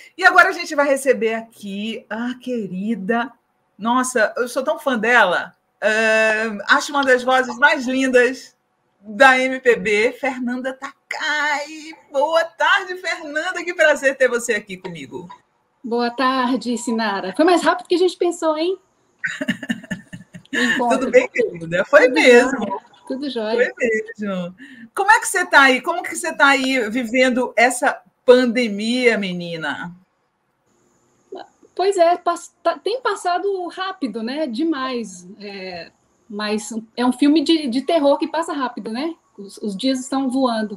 E agora a gente vai receber aqui a querida... Nossa, eu sou tão fã dela. Acho uma das vozes mais lindas da MPB, Fernanda Takai. Boa tarde, Fernanda. Que prazer ter você aqui comigo. Boa tarde, Sinara. Foi mais rápido que a gente pensou, hein? Tudo bem, querida? Foi tudo mesmo. Jóia. Tudo jóia. Foi mesmo. Como é que você está aí? Como que você está aí vivendo essa pandemia, menina? Pois é, tem passado rápido, né? Demais. Mas é um filme de terror que passa rápido, né? Os dias estão voando.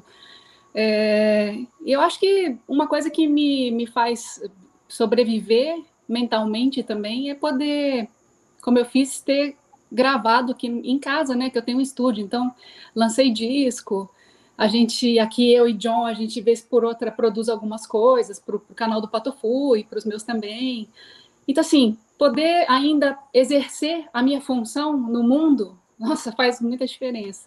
Eu acho que uma coisa que me faz sobreviver mentalmente também é poder, como eu fiz, ter gravado aqui em casa, né? Que eu tenho um estúdio, então lancei disco. A gente, aqui eu e John, a gente vez por outra produz algumas coisas para o canal do Patofu e para os meus também. Então, assim, poder ainda exercer a minha função no mundo, nossa, faz muita diferença.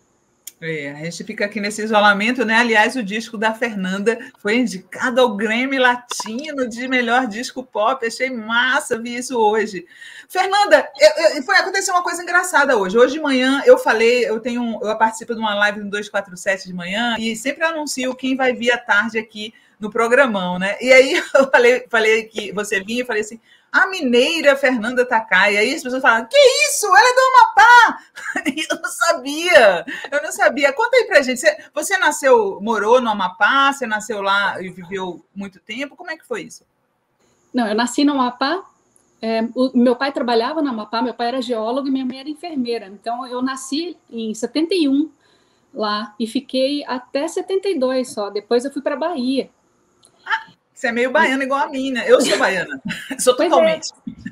A gente fica aqui nesse isolamento, né? Aliás, o disco da Fernanda foi indicado ao Grammy Latino de melhor disco pop. Achei massa, vi isso hoje. Fernanda, aconteceu uma coisa engraçada hoje. Hoje de manhã eu falei, eu participo de uma live no 247 de manhã e sempre anuncio quem vai vir à tarde aqui no programão, né? E aí eu falei que você vinha e falei assim, a mineira Fernanda Takai. Aí as pessoas falaram, que isso? Ela é do Amapá! E eu não sabia. Conta aí pra gente, você morou no Amapá, você nasceu lá e viveu muito tempo, como é que foi isso? Não, eu nasci no Amapá, meu pai trabalhava no Amapá, meu pai era geólogo e minha mãe era enfermeira, então eu nasci em 71 lá e fiquei até 72 só, depois eu fui para Bahia. Você é meio baiana igual a mim, né? Eu sou baiana, sou totalmente.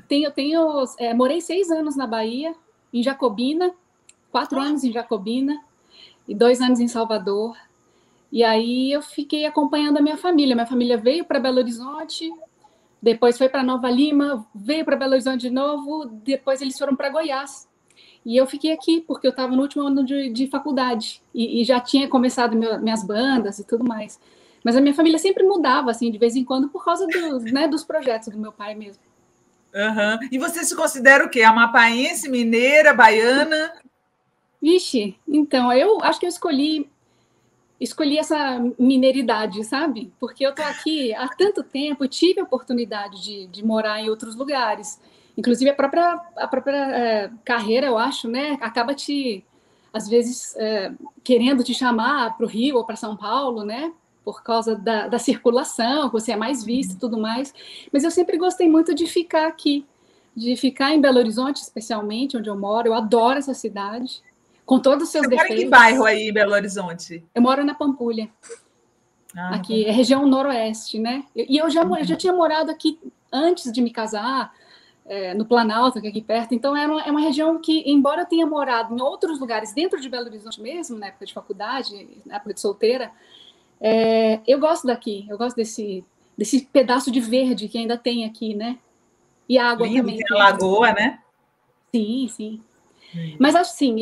Morei 6 anos na Bahia, em Jacobina, 4 anos em Jacobina e 2 anos em Salvador. E aí eu fiquei acompanhando a minha família. Minha família veio para Belo Horizonte, depois foi para Nova Lima, veio para Belo Horizonte de novo, depois eles foram para Goiás. E eu fiquei aqui, porque eu estava no último ano de faculdade e já tinha começado minhas bandas e tudo mais. Mas a minha família sempre mudava, assim, de vez em quando, por causa dos projetos do meu pai mesmo. Uhum. E você se considera o quê? Amapaense, mineira, baiana? Vixe, então, eu acho que eu escolhi essa mineiridade, sabe? Porque eu tô aqui há tanto tempo, tive a oportunidade de morar em outros lugares. Inclusive, a própria carreira, eu acho, né? Acaba às vezes, querendo te chamar para o Rio ou para São Paulo, né? Por causa da circulação, que você é mais visto e tudo mais. Mas eu sempre gostei muito de ficar aqui, de ficar em Belo Horizonte, especialmente, onde eu moro. Eu adoro essa cidade, com todos os seus defeitos. Você mora em que bairro aí em Belo Horizonte? Eu moro na Pampulha. Aqui, é região noroeste, né? E eu já tinha morado aqui antes de me casar, no Planalto, que é aqui perto. Então, é uma região que, embora eu tenha morado em outros lugares dentro de Belo Horizonte mesmo, na época de faculdade, na época de solteira, eu gosto daqui, eu gosto desse pedaço de verde que ainda tem aqui, né? E água lindo, também. Tem a lagoa, né? Sim, sim. Mas assim,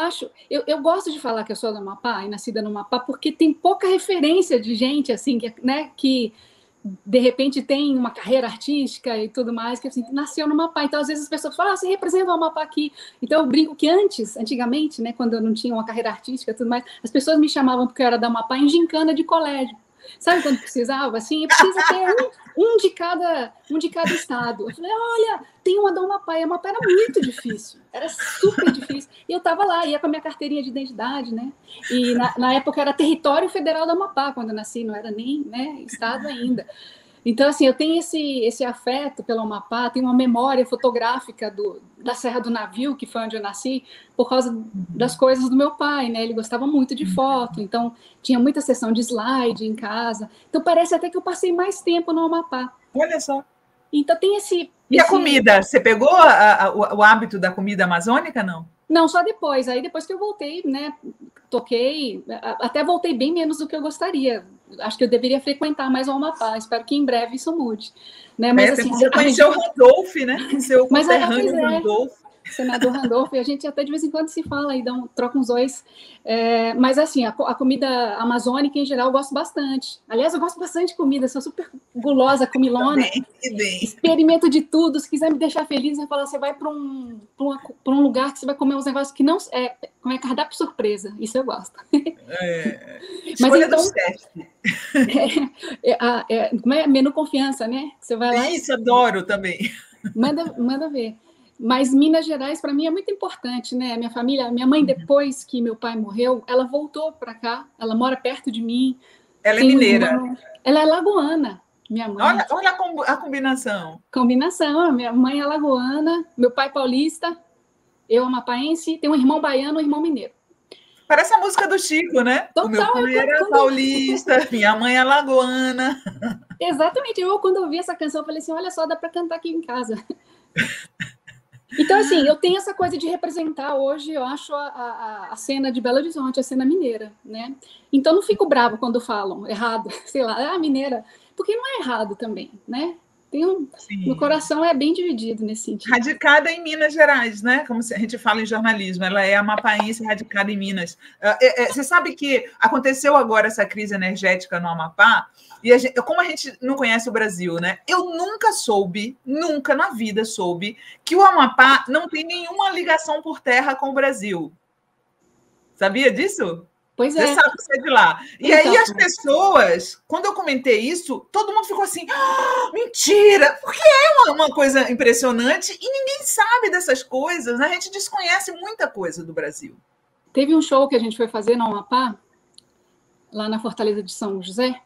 eu gosto de falar que eu sou do Amapá e nascida no Amapá porque tem pouca referência de gente assim, que de repente tem uma carreira artística e tudo mais, que assim, nasceu no Amapá. Então, às vezes as pessoas falam, você representa o Amapá aqui. Então, eu brinco que antigamente, né, quando eu não tinha uma carreira artística e tudo mais, as pessoas me chamavam porque eu era da Amapá em gincana de colégio. Sabe quando precisava? Assim, precisa ter um de cada estado. Eu falei, olha, tem uma do Amapá. E a Amapá era muito difícil. Era super difícil. E eu estava lá, ia com a minha carteirinha de identidade, né? E na época era Território Federal do Amapá, quando eu nasci. Não era nem, né, estado ainda. Então, assim, eu tenho esse afeto pelo Amapá, tenho uma memória fotográfica da Serra do Navio, que foi onde eu nasci, por causa das coisas do meu pai, né? Ele gostava muito de foto, então tinha muita sessão de slide em casa. Então, parece até que eu passei mais tempo no Amapá. Olha só. Então, tem E a comida? Você pegou o hábito da comida amazônica, não? Não, só depois. Aí, depois que eu voltei, né? Toquei, até voltei bem menos do que eu gostaria. Acho que eu deveria frequentar mais o Amapá. Espero que em breve isso mude. Né? Mas, assim, você conheceu o Randolph, né? Seu conterrâneo Randolph. senador Randolph, e a gente até de vez em quando se fala e troca uns dois. Mas, assim, a comida amazônica, em geral, eu gosto bastante. Aliás, eu gosto bastante de comida, sou super gulosa, comilona. Bem. Experimento de tudo. Se quiser me deixar feliz, eu falo, você vai para um lugar que você vai comer uns negócios que não... Como é cardápio surpresa. Isso eu gosto. Escolha do chefe. Como é? Menu confiança, né? Você vai lá... Isso, adoro também. Manda ver. Mas Minas Gerais, para mim, é muito importante, né? Minha mãe, depois que meu pai morreu, ela voltou para cá, ela mora perto de mim. Ela é mineira. Ela é lagoana, minha mãe. Olha a combinação. Combinação, minha mãe é lagoana, meu pai paulista, eu amapaense, tem um irmão baiano e um irmão mineiro. Parece a música do Chico, né? Total, o meu pai era paulista, minha mãe é lagoana. Exatamente, quando eu ouvi essa canção, eu falei assim, olha só, dá para cantar aqui em casa. Então, assim, eu tenho essa coisa de representar hoje, eu acho, a cena de Belo Horizonte, a cena mineira, né? Então, não fico bravo quando falam errado, sei lá, mineira, porque não é errado também, né? Meu coração é bem dividido nesse sentido. Radicada em Minas Gerais, né? Como a gente fala em jornalismo, ela é amapaense radicada em Minas. Você sabe que aconteceu agora essa crise energética no Amapá, e como a gente não conhece o Brasil, né? Eu nunca na vida soube que o Amapá não tem nenhuma ligação por terra com o Brasil. Sabia disso? Pois Você sabe que você é de lá. E então, aí as pessoas, quando eu comentei isso, todo mundo ficou assim, mentira! Porque é uma coisa impressionante e ninguém sabe dessas coisas, né? A gente desconhece muita coisa do Brasil. Teve um show que a gente foi fazer no Amapá, lá na Fortaleza de São José,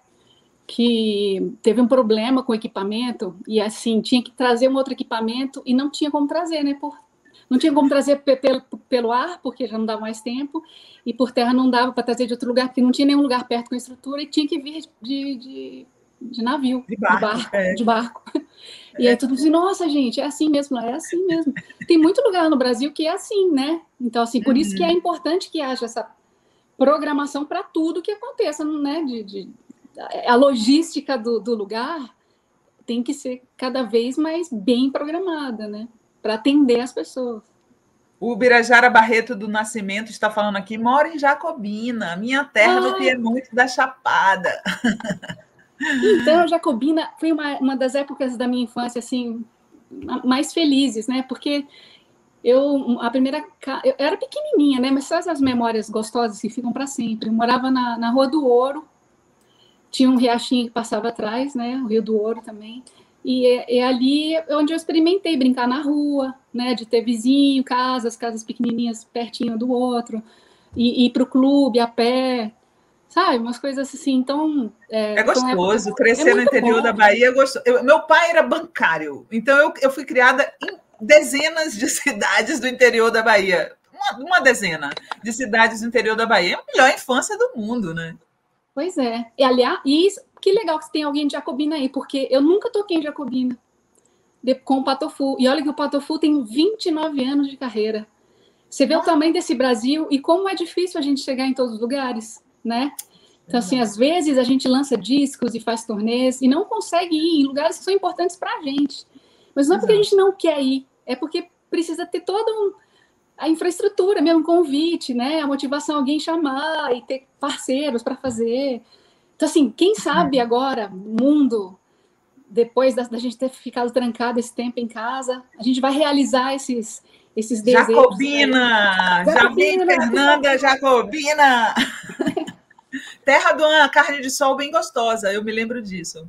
que teve um problema com o equipamento e, assim, tinha que trazer um outro equipamento e não tinha como trazer, né? Não tinha como trazer pelo ar, porque já não dava mais tempo, e por terra não dava para trazer de outro lugar, porque não tinha nenhum lugar perto com estrutura, e tinha que vir de navio, de barco. E aí todo mundo dizia, nossa, gente, é assim mesmo. É assim mesmo. Tem muito lugar no Brasil que é assim, né? Então, assim, por isso que é importante que haja essa programação para tudo que aconteça, né? A logística do lugar tem que ser cada vez mais bem programada, né? Para atender as pessoas. O Birajara Barreto do Nascimento está falando aqui, moro em Jacobina, minha terra no Piemonte da Chapada. Então, Jacobina foi uma das épocas da minha infância assim mais felizes, né? Porque eu era pequenininha, né? Mas só essas memórias gostosas que ficam para sempre. Eu morava na Rua do Ouro, tinha um riachinho que passava atrás, né? O Rio do Ouro também. E ali onde eu experimentei brincar na rua, né? De ter vizinho, casas pequenininhas pertinho do outro, e ir para o clube a pé, sabe? Umas coisas assim. Então, é gostoso. Crescer no interior da Bahia é gostoso. Meu pai era bancário, então eu fui criada em dezenas de cidades do interior da Bahia. Uma dezena de cidades do interior da Bahia. É a melhor infância do mundo, né? Pois é. E, aliás, que legal que tem alguém de Jacobina aí, porque eu nunca toquei em Jacobina com o Patofu. E olha que o Patofu tem 29 anos de carreira. Você vê o tamanho desse Brasil e como é difícil a gente chegar em todos os lugares, né? Então, assim, às vezes a gente lança discos e faz turnês e não consegue ir em lugares que são importantes para a gente. Mas não é porque a gente não quer ir, é porque precisa ter toda a infraestrutura, mesmo convite, né? A motivação, alguém chamar e ter parceiros para fazer. Então, assim, quem sabe agora, mundo, depois da gente ter ficado trancado esse tempo em casa, a gente vai realizar esses desejos. Jacobina! Já vem Fernanda Jacobina! Terra de uma carne de sol bem gostosa, eu me lembro disso.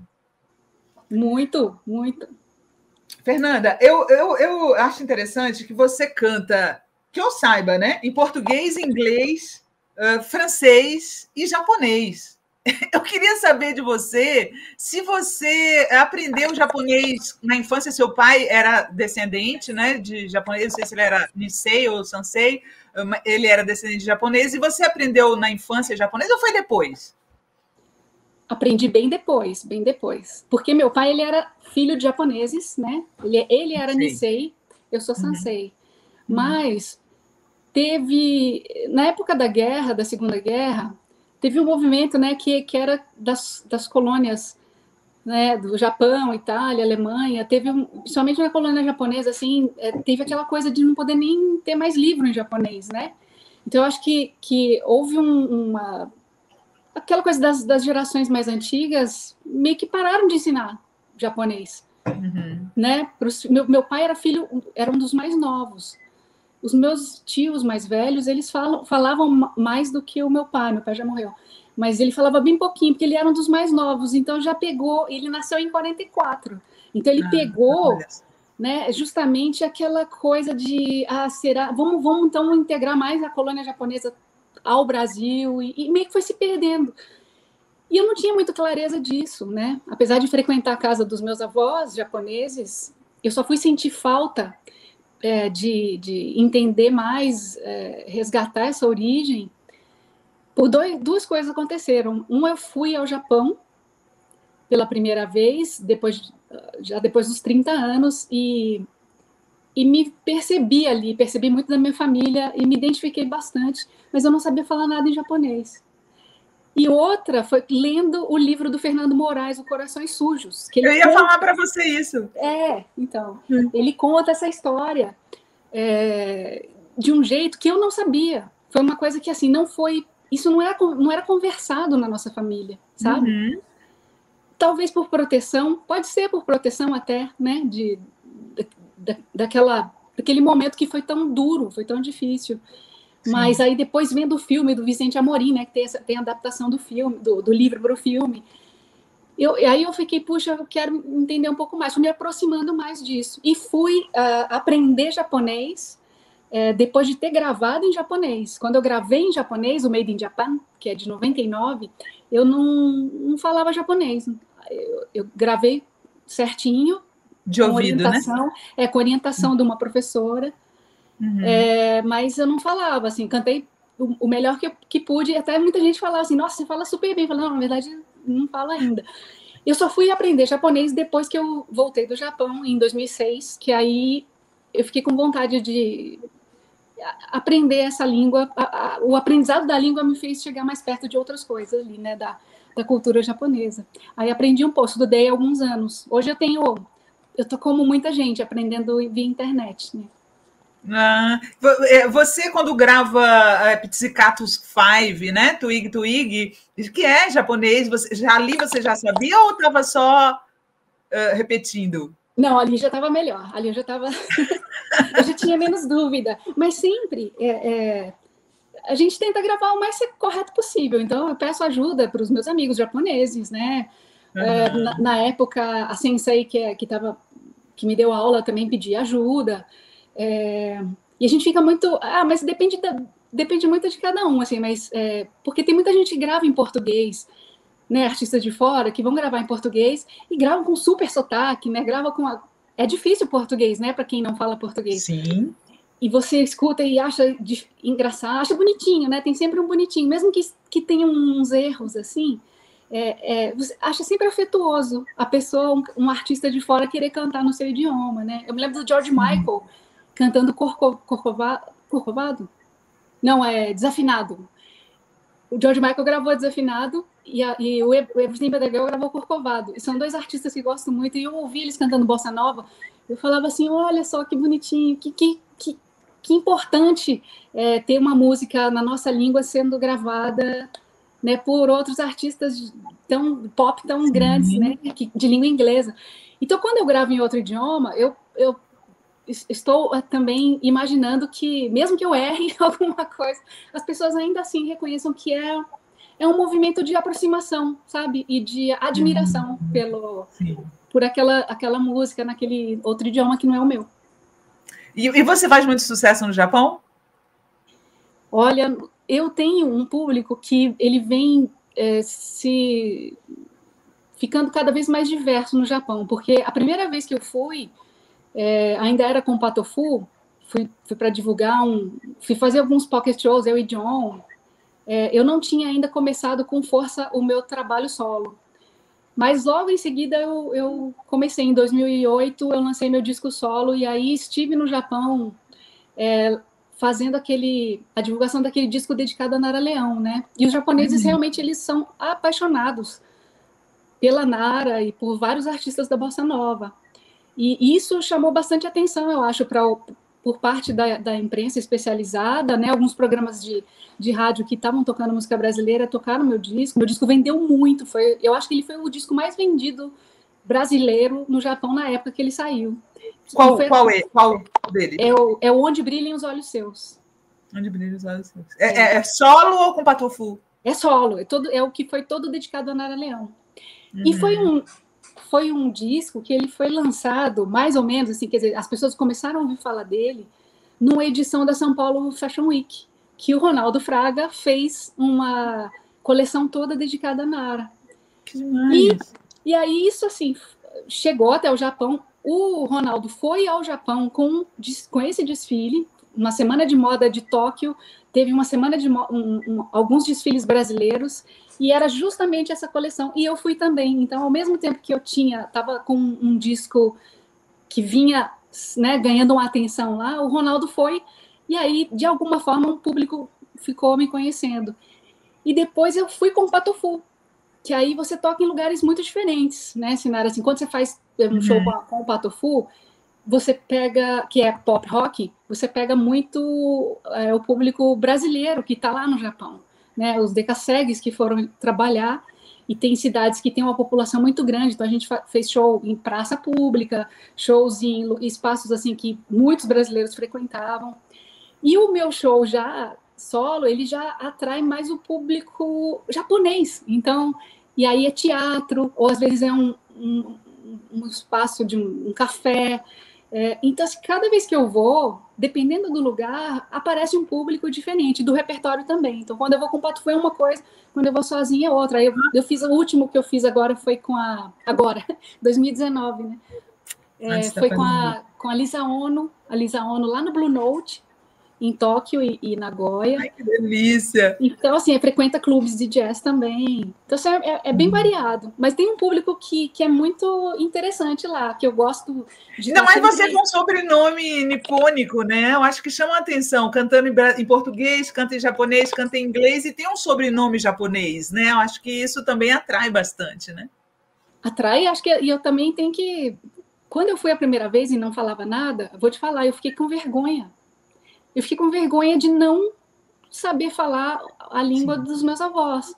Muito, muito. Fernanda, eu acho interessante que você canta, que eu saiba, né? Em português, inglês, francês e japonês. Eu queria saber de você se você aprendeu japonês na infância. Seu pai era descendente, né, de japonês, não sei se ele era Nisei ou Sansei, ele era descendente de japonês, e você aprendeu na infância japonês ou foi depois? Aprendi bem depois, porque meu pai ele era filho de japoneses, né? Ele era Nisei, eu sou Sansei, mas teve na época da Segunda Guerra, teve um movimento, né, que era das colônias né, do Japão, Itália, Alemanha, principalmente na colônia japonesa, assim, teve aquela coisa de não poder nem ter mais livro em japonês, né? Então, eu acho que houve aquela coisa das gerações mais antigas meio que pararam de ensinar japonês, né? Meu pai era um dos mais novos. Os meus tios mais velhos, eles falavam mais do que o meu pai já morreu. Mas ele falava bem pouquinho, porque ele era um dos mais novos, então já pegou, ele nasceu em 44. Então ele pegou, né, justamente aquela coisa de, será, vamos então integrar mais a colônia japonesa ao Brasil, e meio que foi se perdendo. E eu não tinha muita clareza disso, né? Apesar de frequentar a casa dos meus avós japoneses, eu só fui sentir falta de entender mais, resgatar essa origem, por duas coisas aconteceram. Eu fui ao Japão pela primeira vez, já depois dos 30 anos, e me percebi ali, percebi muito da minha família e me identifiquei bastante, mas eu não sabia falar nada em japonês. E outra foi lendo o livro do Fernando Moraes, O Corações Sujos. Que eu ia falar para você isso. Então, ele conta essa história de um jeito que eu não sabia. Foi uma coisa que, assim, isso não era conversado na nossa família, sabe? Talvez por proteção, pode ser por proteção até, né, daquele momento que foi tão duro, foi tão difícil. Sim. Mas aí depois vendo o filme do Vicente Amorim, né, que tem a adaptação do filme, do livro para o filme, aí eu fiquei, puxa, eu quero entender um pouco mais, fui me aproximando mais disso. E fui aprender japonês depois de ter gravado em japonês. Quando eu gravei em japonês, o Made in Japan, que é de 99, eu não falava japonês. Eu gravei certinho, de ouvido, né? Com orientação de uma professora, mas eu não falava, assim, cantei o melhor que pude, até muita gente falava assim, nossa, você fala super bem. Eu falei, não, na verdade, não falo ainda. Eu só fui aprender japonês depois que eu voltei do Japão, em 2006, que aí eu fiquei com vontade de aprender essa língua. O aprendizado da língua me fez chegar mais perto de outras coisas ali, né, da cultura japonesa. Aí aprendi um pouco, estudei há alguns anos. Hoje eu tô como muita gente, aprendendo via internet, né? Você, quando grava Pizzicatus 5, né? Twig, que é japonês, você já sabia ou estava só repetindo? Não, ali já estava melhor. Ali eu já estava. Eu já tinha menos dúvida. Mas sempre a gente tenta gravar o mais correto possível. Então, eu peço ajuda para os meus amigos japoneses, né? Na época, a sensei que me deu aula também pedia ajuda. E a gente fica muito... mas depende muito de cada um, assim, mas... porque tem muita gente que grava em português, né, artistas de fora que vão gravar em português e gravam com super sotaque, né? É difícil o português, né, para quem não fala português. Sim. E você escuta e acha engraçado, acha bonitinho, né? Tem sempre um bonitinho, mesmo que tenha uns erros, assim... você acha sempre afetuoso a pessoa, um artista de fora, querer cantar no seu idioma, né? Eu me lembro do George Michael cantando Corcovado? Não, Desafinado. O George Michael gravou Desafinado e o Everything But The Girl gravou Corcovado. E são dois artistas que gosto muito, e eu ouvi eles cantando Bossa Nova, eu falava assim, olha só que bonitinho, que importante ter uma música na nossa língua sendo gravada, né, por outros artistas pop tão grandes, né, de língua inglesa. Então, quando eu gravo em outro idioma, eu estou também imaginando que, mesmo que eu erre alguma coisa, as pessoas ainda assim reconheçam que é um movimento de aproximação, sabe? E de admiração por aquela música naquele outro idioma que não é o meu. E você faz muito sucesso no Japão? Olha, eu tenho um público que ele vem se ficando cada vez mais diverso no Japão, porque a primeira vez que eu fui, ainda era com o Patofu, fui para divulgar fui fazer alguns pocket shows, eu e John. Eu não tinha ainda começado com força o meu trabalho solo, mas logo em seguida eu comecei, em 2008, eu lancei meu disco solo, e aí estive no Japão fazendo a divulgação daquele disco dedicado a Nara Leão, né? E os japoneses realmente eles são apaixonados pela Nara e por vários artistas da Bossa Nova. E isso chamou bastante atenção, eu acho, por parte da imprensa especializada, né? Alguns programas de rádio que estavam tocando música brasileira tocaram meu disco. Meu disco vendeu muito, eu acho que ele foi o disco mais vendido brasileiro no Japão na época que ele saiu. Qual dele? É o Onde Brilhem os Olhos Seus. Onde Brilhem os Olhos Seus. É solo ou com Patofu? É solo, é o que foi todo dedicado a Nara Leão. Uhum. E foi um disco que ele foi lançado, mais ou menos, assim, quer dizer, as pessoas começaram a ouvir falar dele numa edição da São Paulo Fashion Week, que o Ronaldo Fraga fez uma coleção toda dedicada a Nara. Que demais! E aí isso, assim, chegou até o Japão. O Ronaldo foi ao Japão com esse desfile, uma semana de moda de Tóquio, teve uma semana de alguns desfiles brasileiros, e era justamente essa coleção. E eu fui também. Então, ao mesmo tempo que eu estava com um disco que vinha, né, ganhando uma atenção lá, o Ronaldo foi, e aí, de alguma forma, o público ficou me conhecendo. E depois eu fui com o Patofu, que aí você toca em lugares muito diferentes, né, Sinara? Assim, quando você faz um show com o Patofu, você pega, que é pop rock, você pega muito o público brasileiro que está lá no Japão, né? Os decassegues que foram trabalhar, e tem cidades que têm uma população muito grande, então a gente fez show em praça pública, shows em espaços assim que muitos brasileiros frequentavam. E o meu show já solo, ele já atrai mais o público japonês. Então, e aí é teatro, ou às vezes é um espaço de um café. Então, assim, cada vez que eu vou, dependendo do lugar, aparece um público diferente, do repertório também. Então, quando eu vou com o Patofu é uma coisa, quando eu vou sozinha é outra. Aí eu fiz, o último que eu fiz agora foi agora, 2019, né? Foi com a Lisa Ono lá no Blue Note, em Tóquio e Nagoya. Ai, que delícia! Então, assim, frequenta clubes de jazz também. Então, assim, é bem variado. Mas tem um público que é muito interessante lá, que eu gosto de... Ainda mais você com sobrenome nipônico, né? Eu acho que chama a atenção, cantando em português, canta em japonês, canta em inglês, e tem um sobrenome japonês, né? Eu acho que isso também atrai bastante, né? Atrai, acho que... E eu também tenho que... Quando eu fui a primeira vez e não falava nada, vou te falar, eu fiquei com vergonha. Eu fiquei com vergonha de não saber falar a língua dos meus avós.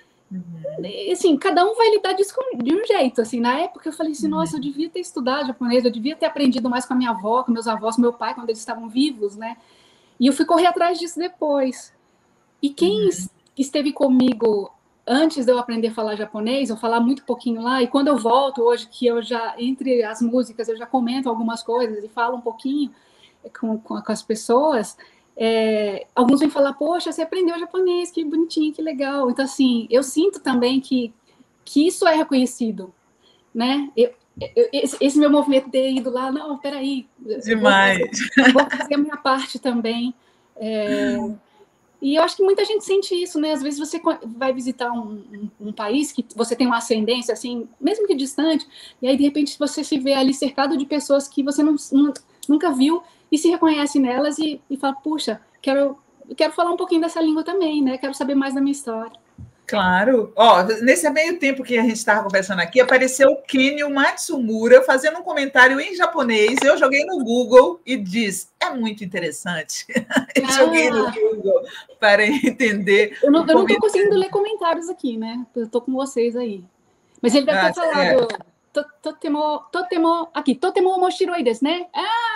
Assim, cada um vai lidar disso de um jeito. Assim, na época eu falei assim, nossa, eu devia ter estudado japonês, eu devia ter aprendido mais com a minha avó, com meus avós, com meu pai, quando eles estavam vivos, né? E eu fui correr atrás disso depois. E quem esteve comigo antes de eu aprender a falar japonês, eu falar muito pouquinho lá, e quando eu volto hoje, que eu já, entre as músicas, eu já comento algumas coisas e falo um pouquinho com as pessoas, alguns vêm falar, poxa, você aprendeu japonês, que bonitinho, que legal. Então, assim, eu sinto também que isso é reconhecido, né? Esse meu movimento de ido lá, não, peraí. Demais. Vou fazer a minha parte também. E eu acho que muita gente sente isso, né? Às vezes você vai visitar um país que você tem uma ascendência, assim, mesmo que distante, e aí, de repente, você se vê ali cercado de pessoas que você nunca viu, e se reconhece nelas e fala, puxa, quero falar um pouquinho dessa língua também, né? Quero saber mais da minha história. Claro. Nesse meio tempo que a gente estava conversando aqui, apareceu o Kenio Matsumura fazendo um comentário em japonês. Eu joguei no Google e diz, é muito interessante. Eu joguei no Google para entender. Eu não estou conseguindo ler comentários aqui, né? Eu estou com vocês aí. Mas ele deve ter falado... Aqui, totemo omoshiroi desu, né?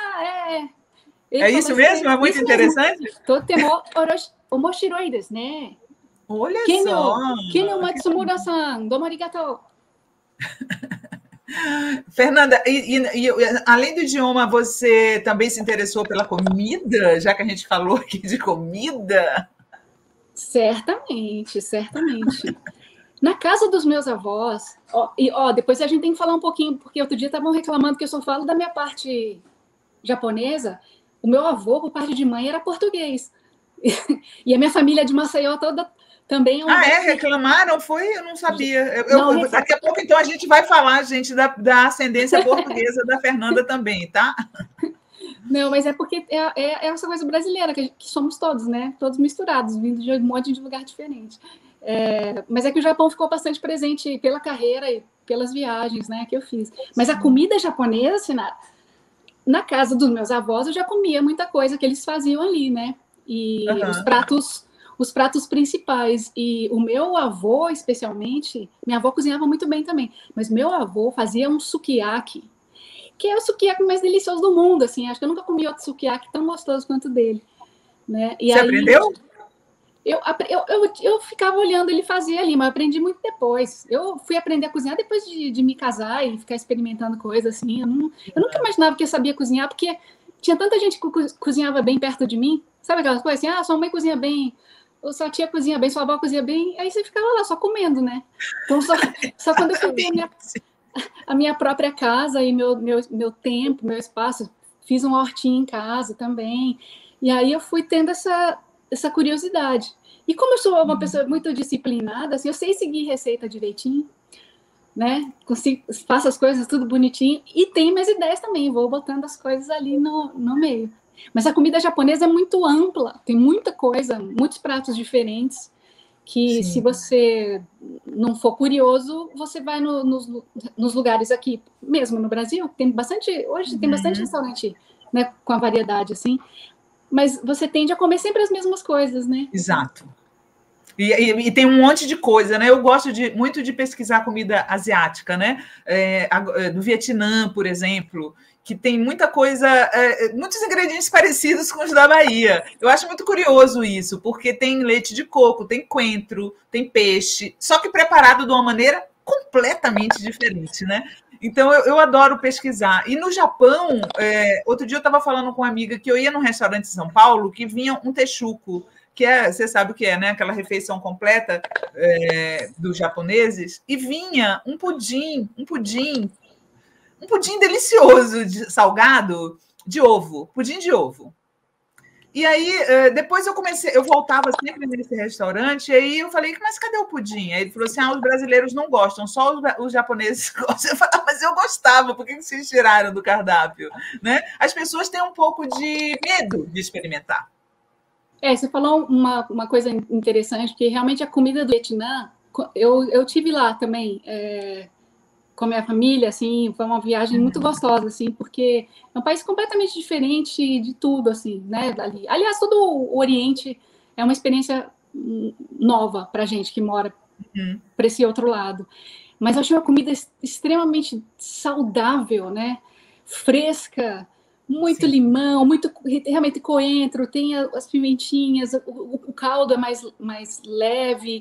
É isso mesmo? É muito interessante? Totemo omoshiroi desu, né? Olha só! Kenio Matsumura-san, domo arigatou. Fernanda, e além do idioma, você também se interessou pela comida? Já que a gente falou aqui de comida? Certamente. Na casa dos meus avós, depois a gente tem que falar um pouquinho, porque outro dia estavam reclamando que eu só falo da minha parte japonesa. O meu avô, por parte de mãe, era português. E a minha família de Maceió toda também... Reclamaram? Foi? Eu não sabia. Daqui a pouco, então, a gente vai falar, gente, da ascendência portuguesa da Fernanda também, tá? Não, mas é porque é essa coisa brasileira, que somos todos, né? Todos misturados, vindo de um monte de lugar diferente. Mas é que o Japão ficou bastante presente pela carreira pelas viagens, né, que eu fiz. Mas a comida japonesa, Sinara, na casa dos meus avós, eu já comia muita coisa que eles faziam ali, né? E os pratos principais. E o meu avô, especialmente, minha avó cozinhava muito bem também, mas meu avô fazia um sukiyaki, que é o sukiyaki mais delicioso do mundo, assim. Acho que eu nunca comi outro sukiyaki tão gostoso quanto dele, né? E Você aí, aprendeu? Eu ficava olhando ele fazer ali, mas eu aprendi muito depois. Eu fui aprender a cozinhar depois de me casar e ficar experimentando coisas assim. Eu nunca imaginava que eu sabia cozinhar, porque tinha tanta gente que cozinhava bem perto de mim. Sabe aquelas coisas assim? Ah, sua mãe cozinha bem, ou sua tia cozinha bem, sua avó cozinha bem. Aí você ficava lá só comendo, né? Então, só quando eu fui ter a minha própria casa e meu tempo, meu espaço, fiz uma hortinha em casa também. E aí eu fui tendo essa curiosidade. E como eu sou uma pessoa muito disciplinada, assim, eu sei seguir receita direitinho, né? Faço as coisas tudo bonitinho e tenho minhas ideias também, vou botando as coisas ali no meio. Mas a comida japonesa é muito ampla, tem muita coisa, muitos pratos diferentes, que se você não for curioso, você vai nos lugares aqui, mesmo no Brasil, hoje tem bastante restaurante, né, com a variedade, assim, mas você tende a comer sempre as mesmas coisas, né? Exato. E tem um monte de coisa, né? Eu gosto muito de pesquisar comida asiática, né? Do Vietnã, por exemplo, que tem muita coisa, muitos ingredientes parecidos com os da Bahia. Eu acho muito curioso isso, porque tem leite de coco, tem coentro, tem peixe, só que preparado de uma maneira completamente diferente, né? Então, eu adoro pesquisar. E no Japão, outro dia eu estava falando com uma amiga que eu ia num restaurante em São Paulo que vinha um texuco, que você sabe o que é, né? Aquela refeição completa dos japoneses, e vinha um pudim delicioso, salgado, de ovo, pudim de ovo. E aí, depois eu voltava sempre nesse restaurante, e aí eu falei, mas cadê o pudim? Aí ele falou assim, os brasileiros não gostam, só os japoneses gostam. Eu falei, mas eu gostava, por que vocês tiraram do cardápio? Né? As pessoas têm um pouco de medo de experimentar. Você falou uma coisa interessante, que realmente a comida do Vietnã, eu tive lá também, com a minha família, assim, foi uma viagem muito gostosa, assim, porque é um país completamente diferente de tudo, assim, né, ali. Aliás, todo o Oriente é uma experiência nova para gente que mora para esse outro lado. Mas eu achei uma comida extremamente saudável, né, fresca, muito limão, muito realmente coentro, tem as pimentinhas, o caldo é mais leve.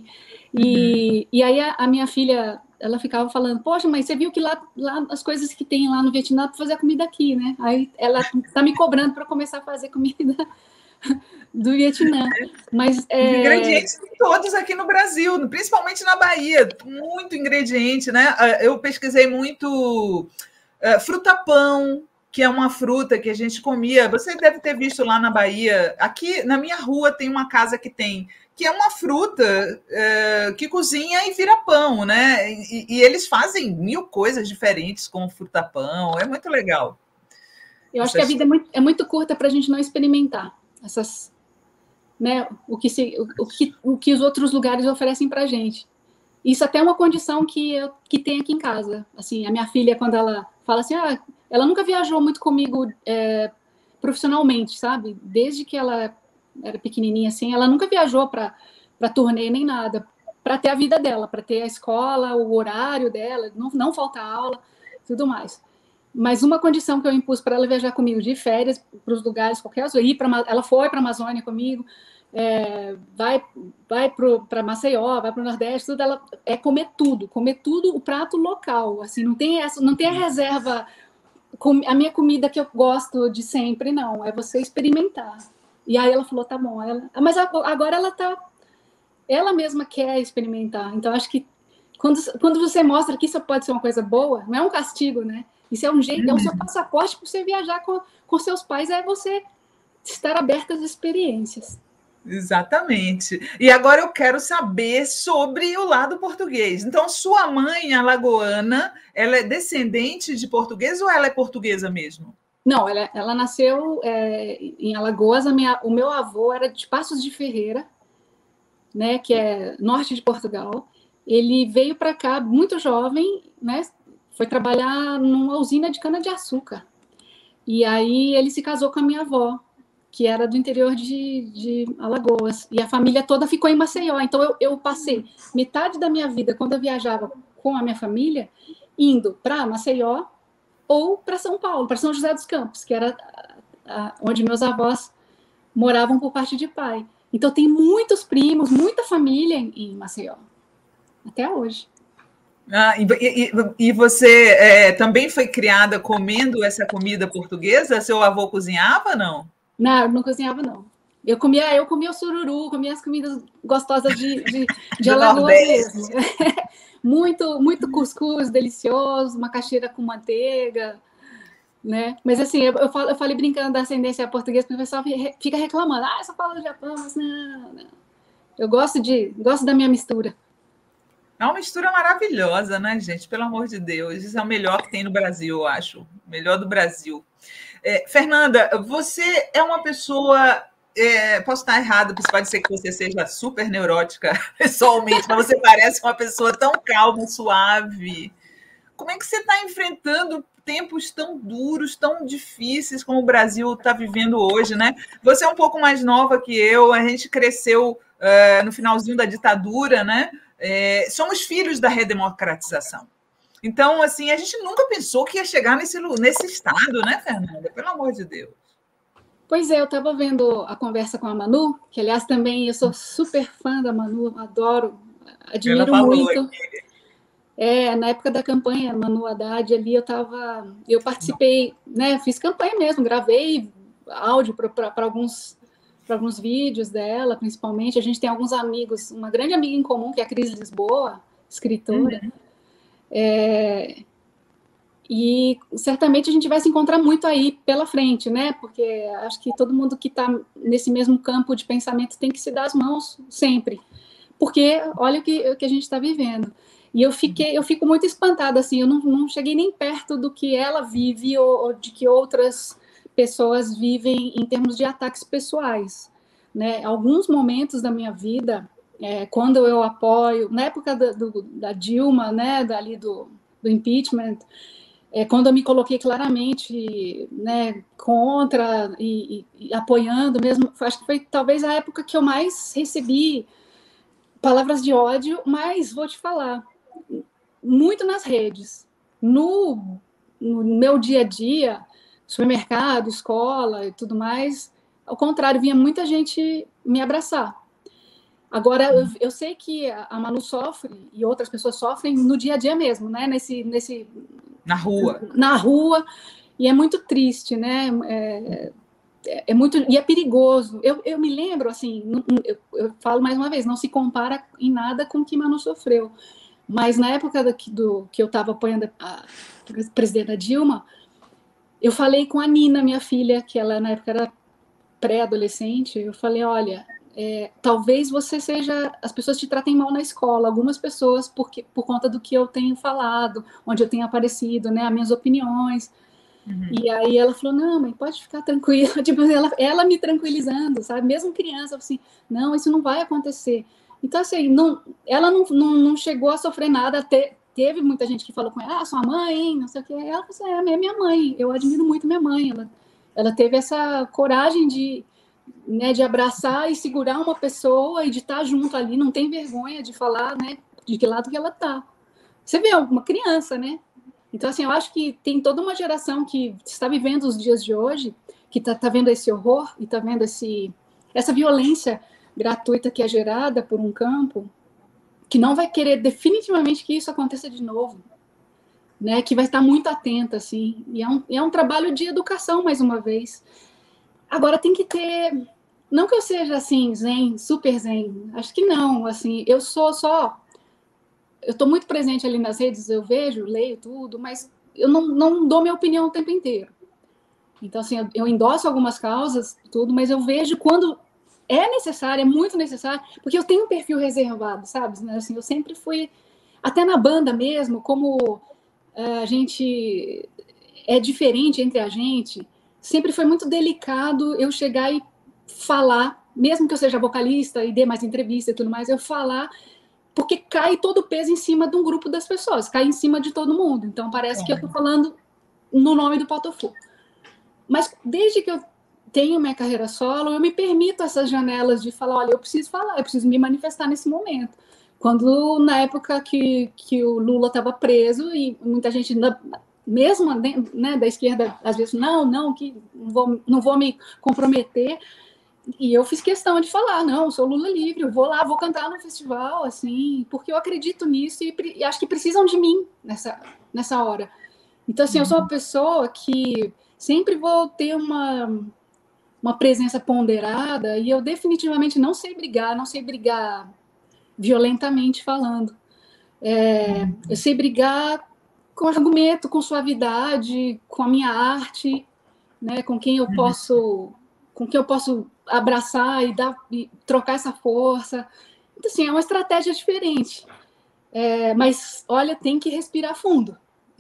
E aí a minha filha, ela ficava falando, poxa, mas você viu que lá as coisas que tem lá no Vietnã para fazer a comida aqui, né? Aí ela tá me cobrando para começar a fazer comida do Vietnã. Mas, Os ingredientes todos aqui no Brasil, principalmente na Bahia, muito ingrediente, né? Eu pesquisei muito fruta-pão, que é uma fruta que a gente comia. Você deve ter visto lá na Bahia. Aqui na minha rua tem uma casa que é uma fruta que cozinha e vira pão, né? E eles fazem 1000 coisas diferentes com fruta-pão. É muito legal. Eu acho que a vida é muito curta para a gente não experimentar essas, né? O que os outros lugares oferecem para a gente. Isso até é uma condição que tem aqui em casa. Assim, a minha filha, quando ela fala assim, ela nunca viajou muito comigo profissionalmente, sabe? Desde que ela era pequenininha, assim, ela nunca viajou para turnê nem nada, para ter a vida dela, para ter a escola, o horário dela, não faltar aula, tudo mais. Mas uma condição que eu impus para ela viajar comigo de férias para os lugares qualquer, ela foi para a Amazônia comigo, vai para Maceió, vai para o Nordeste, tudo, ela comer tudo o prato local, assim, não tem a reserva, a minha comida que eu gosto de sempre, não, é você experimentar. E aí ela falou, tá bom, mas agora ela mesma quer experimentar, então acho que quando você mostra que isso pode ser uma coisa boa, não é um castigo, né? Isso é um jeito, é o seu passaporte para você viajar com seus pais, é você estar aberta às experiências. Exatamente. E agora eu quero saber sobre o lado português. Então, sua mãe, alagoana, ela é descendente de português ou ela é portuguesa mesmo? Não, ela nasceu em Alagoas. O meu avô era de Passos de Ferreira, né, que é norte de Portugal. ele veio para cá muito jovem, né? Foi trabalhar numa usina de cana-de-açúcar. E aí ele se casou com a minha avó, que era do interior de Alagoas. E a família toda ficou em Maceió. Então eu passei metade da minha vida, quando eu viajava com a minha família, indo para Maceió ou para São Paulo, para São José dos Campos, que era onde meus avós moravam por parte de pai. Então tem muitos primos, muita família em Maceió, até hoje. E você também foi criada comendo essa comida portuguesa? Seu avô cozinhava, não? Não, não cozinhava, não. Eu comia o sururu, comia as comidas gostosas de Alagoas mesmo. Muito cuscuz delicioso, macaxeira com manteiga, né? Mas assim, eu falei brincando da ascendência portuguesa, porque o pessoal fica reclamando, só fala do Japão, mas não. Eu gosto da minha mistura. É uma mistura maravilhosa, né, gente? Pelo amor de Deus. Isso é o melhor que tem no Brasil, eu acho. O melhor do Brasil. Fernanda, você é uma pessoa... posso estar errado, porque pode ser que você seja super neurótica pessoalmente, mas você parece uma pessoa tão calma, suave. Como é que você está enfrentando tempos tão duros, tão difíceis como o Brasil está vivendo hoje, né? Você é um pouco mais nova que eu, a gente cresceu no finalzinho da ditadura, né? Somos filhos da redemocratização. Então, assim, a gente nunca pensou que ia chegar nesse estado, né, Fernanda? Pelo amor de Deus. Pois é, eu estava vendo a conversa com a Manu, que, aliás, também eu sou super fã da Manu, adoro, admiro muito. Na época da campanha, Manu Haddad, ali eu participei, né, fiz campanha mesmo, gravei áudio para alguns vídeos dela, principalmente. A gente tem alguns amigos, uma grande amiga em comum, que é a Cris Lisboa, escritora. E certamente a gente vai se encontrar muito aí pela frente, né? Porque acho que todo mundo que está nesse mesmo campo de pensamento tem que se dar as mãos sempre. Porque olha o que a gente está vivendo. E eu fico muito espantada, assim, eu não cheguei nem perto do que ela vive ou de que outras pessoas vivem em termos de ataques pessoais, né? Alguns momentos da minha vida, quando eu apoio, na época da Dilma, né, dali do impeachment, quando eu me coloquei claramente, né, contra e apoiando mesmo, acho que foi talvez a época que eu mais recebi palavras de ódio, mas vou te falar, muito nas redes. No meu dia a dia, supermercado, escola e tudo mais, ao contrário, vinha muita gente me abraçar. Agora, eu sei que a Manu sofre, e outras pessoas sofrem no dia a dia mesmo, né? Na rua. Na rua, e é muito triste, né? E é perigoso. Eu me lembro, assim, eu falo mais uma vez, não se compara em nada com o que Manu sofreu. Mas na época que eu estava apoiando a presidenta Dilma, eu falei com a Nina, minha filha, que ela na época era pré-adolescente, eu falei, olha, talvez as pessoas te tratem mal na escola, algumas pessoas por conta do que eu tenho falado, onde eu tenho aparecido, né, as minhas opiniões. E aí ela falou, não, mãe, pode ficar tranquila. Tipo, ela me tranquilizando, sabe? Mesmo criança, assim, não, isso não vai acontecer. Então, assim, ela não chegou a sofrer nada. Teve muita gente que falou com ela, sua mãe, hein? Não sei o quê. Ela falou assim, é minha mãe, eu admiro muito minha mãe. Ela teve essa coragem de abraçar e segurar uma pessoa e de estar junto ali, não tem vergonha de falar, né, de que lado que ela tá. Você vê, uma criança, né? Então, assim, eu acho que tem toda uma geração que está vivendo os dias de hoje, que está vendo esse horror e está vendo essa violência gratuita que é gerada por um campo, que não vai querer definitivamente que isso aconteça de novo, né? Que vai estar muito atenta, assim. E é um trabalho de educação, mais uma vez. Agora, tem que ter... Não que eu seja, assim, zen, super zen. Acho que não, assim. Eu estou muito presente ali nas redes, eu vejo, leio tudo, mas eu não dou minha opinião o tempo inteiro. Então, assim, eu endosso algumas causas, tudo, mas eu vejo quando é necessário, é muito necessário, porque eu tenho um perfil reservado, sabe? Assim, eu sempre fui, até na banda mesmo, como a gente é diferente entre a gente, sempre foi muito delicado eu chegar e falar, mesmo que eu seja vocalista e dê mais entrevista e tudo mais, eu falar porque cai todo o peso em cima de um grupo das pessoas, cai em cima de todo mundo. Então, parece que eu estou falando no nome do Pot-au-Feu. Mas desde que eu tenho minha carreira solo, eu me permito essas janelas de falar, olha, eu preciso falar, eu preciso me manifestar nesse momento. Quando, na época que o Lula estava preso, e muita gente, mesmo, né, da esquerda, às vezes, que não vou me comprometer, e eu fiz questão de falar, não, eu sou Lula livre, eu vou lá, vou cantar no festival, assim, porque eu acredito nisso e acho que precisam de mim nessa hora. Então, assim, eu sou uma pessoa que sempre vou ter uma presença ponderada, e eu definitivamente não sei brigar violentamente falando. Eu sei brigar com argumento, com suavidade, com a minha arte, né, com quem eu posso abraçar e trocar essa força. Então, assim, é uma estratégia diferente. Mas, olha, tem que respirar fundo.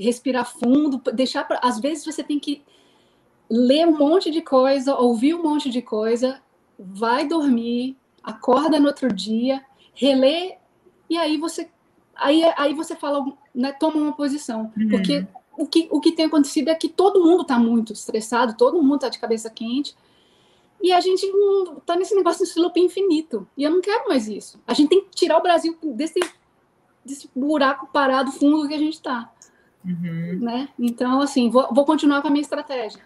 Às vezes você tem que ler um monte de coisa, ouvir um monte de coisa, vai dormir, acorda no outro dia, relê, e aí você fala, né, toma uma posição. Porque o que tem acontecido é que todo mundo está muito estressado, todo mundo está de cabeça quente, e a gente está nesse negócio desse loop infinito. E eu não quero mais isso. A gente tem que tirar o Brasil desse buraco parado fundo que a gente está. Né? Então, assim, vou continuar com a minha estratégia.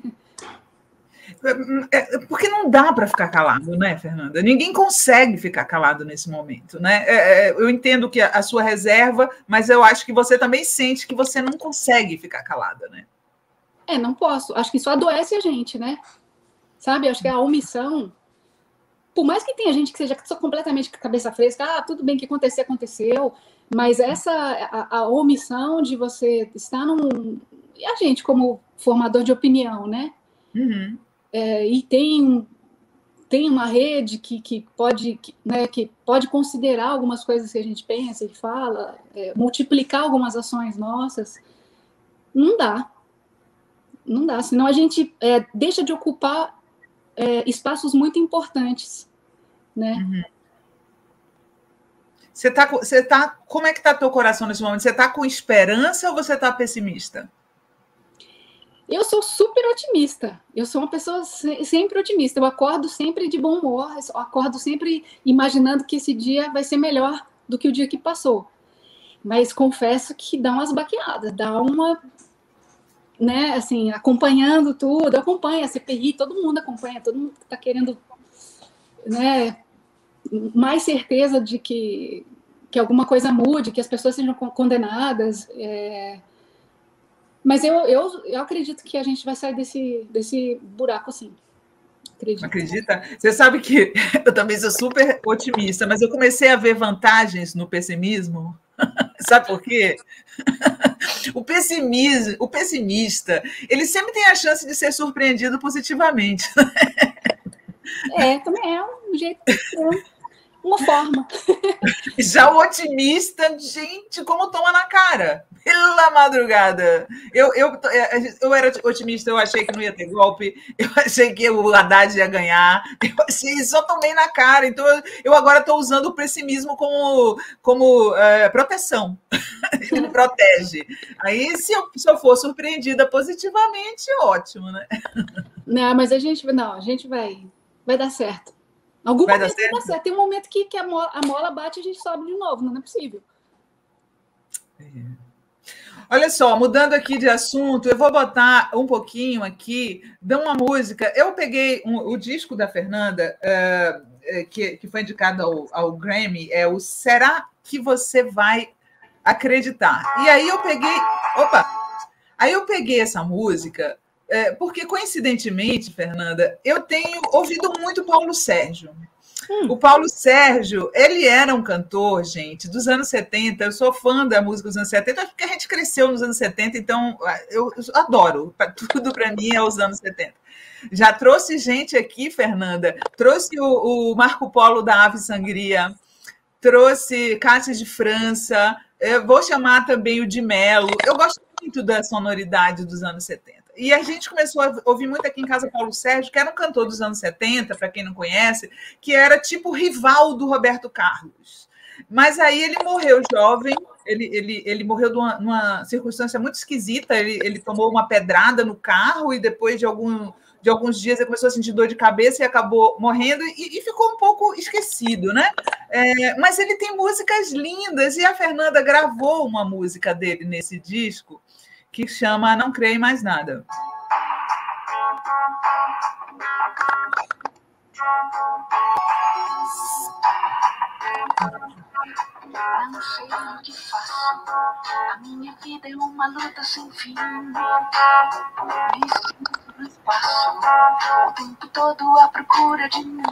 Porque não dá para ficar calado, né, Fernanda? Ninguém consegue ficar calado nesse momento, né? Eu entendo que a sua reserva, mas eu acho que você também sente que você não consegue ficar calada, né? Não posso. Acho que isso adoece a gente, né? Sabe? Acho que a omissão, por mais que tenha gente que seja completamente com a cabeça fresca, tudo bem que aconteceu, mas a omissão de você estar e a gente como formador de opinião, né? E tem uma rede que pode considerar algumas coisas que a gente pensa e fala, multiplicar algumas ações nossas. Não dá, senão a gente deixa de ocupar espaços muito importantes, né? Como é que está teu coração nesse momento? Você está com esperança ou você está pessimista? Eu sou super otimista. Eu sou uma pessoa sempre otimista. Eu acordo sempre de bom humor. Eu acordo sempre imaginando que esse dia vai ser melhor do que o dia que passou. Mas confesso que dá umas baqueadas, dá uma, né, assim, acompanhando tudo. Acompanha a CPI, todo mundo acompanha, todo mundo está querendo, né, mais certeza de que alguma coisa mude, que as pessoas sejam condenadas. Mas eu acredito que a gente vai sair desse buraco, assim. Acredita? Você sabe que eu também sou super otimista, mas eu comecei a ver vantagens no pessimismo. Sabe por quê? O pessimista, ele sempre tem a chance de ser surpreendido positivamente. Também é um jeito, uma forma. Já o otimista, gente, como toma na cara. Pela madrugada. Eu era otimista, eu achei que não ia ter golpe, eu achei que o Haddad ia ganhar, só tomei na cara. Então, eu agora estou usando o pessimismo como proteção. Ele me protege. Aí, se eu for surpreendida positivamente, ótimo, né? Não, mas a gente vai dar certo. Algum momento vai dar certo. Tem um momento que a mola bate e a gente sobe de novo, não é possível. Olha só, mudando aqui de assunto, eu vou botar um pouquinho aqui de uma música. Eu peguei o disco da Fernanda, que foi indicado ao Grammy, o Será que Você Vai Acreditar? E aí eu peguei essa música, porque, coincidentemente, Fernanda, eu tenho ouvido muito Paulo Sérgio. O Paulo Sérgio, ele era um cantor, gente, dos anos 70. Eu sou fã da música dos anos 70, porque a gente cresceu nos anos 70, então eu adoro. Tudo para mim é os anos 70. Já trouxe gente aqui, Fernanda, trouxe o Marco Polo da Ave Sangria, trouxe Cássia de França, vou chamar também o de Mello. Eu gosto muito da sonoridade dos anos 70. E a gente começou a ouvir muito aqui em casa Paulo Sérgio, que era um cantor dos anos 70, para quem não conhece, que era tipo rival do Roberto Carlos. Mas aí ele morreu jovem, ele morreu numa circunstância muito esquisita, ele tomou uma pedrada no carro e depois de alguns dias ele começou a sentir dor de cabeça e acabou morrendo e ficou um pouco esquecido, né? Mas ele tem músicas lindas e a Fernanda gravou uma música dele nesse disco que chama Não Creio em Mais Nada. Não sei o que faço, a minha vida é uma luta sem fim. Me sinto no espaço, o tempo todo à procura de mim.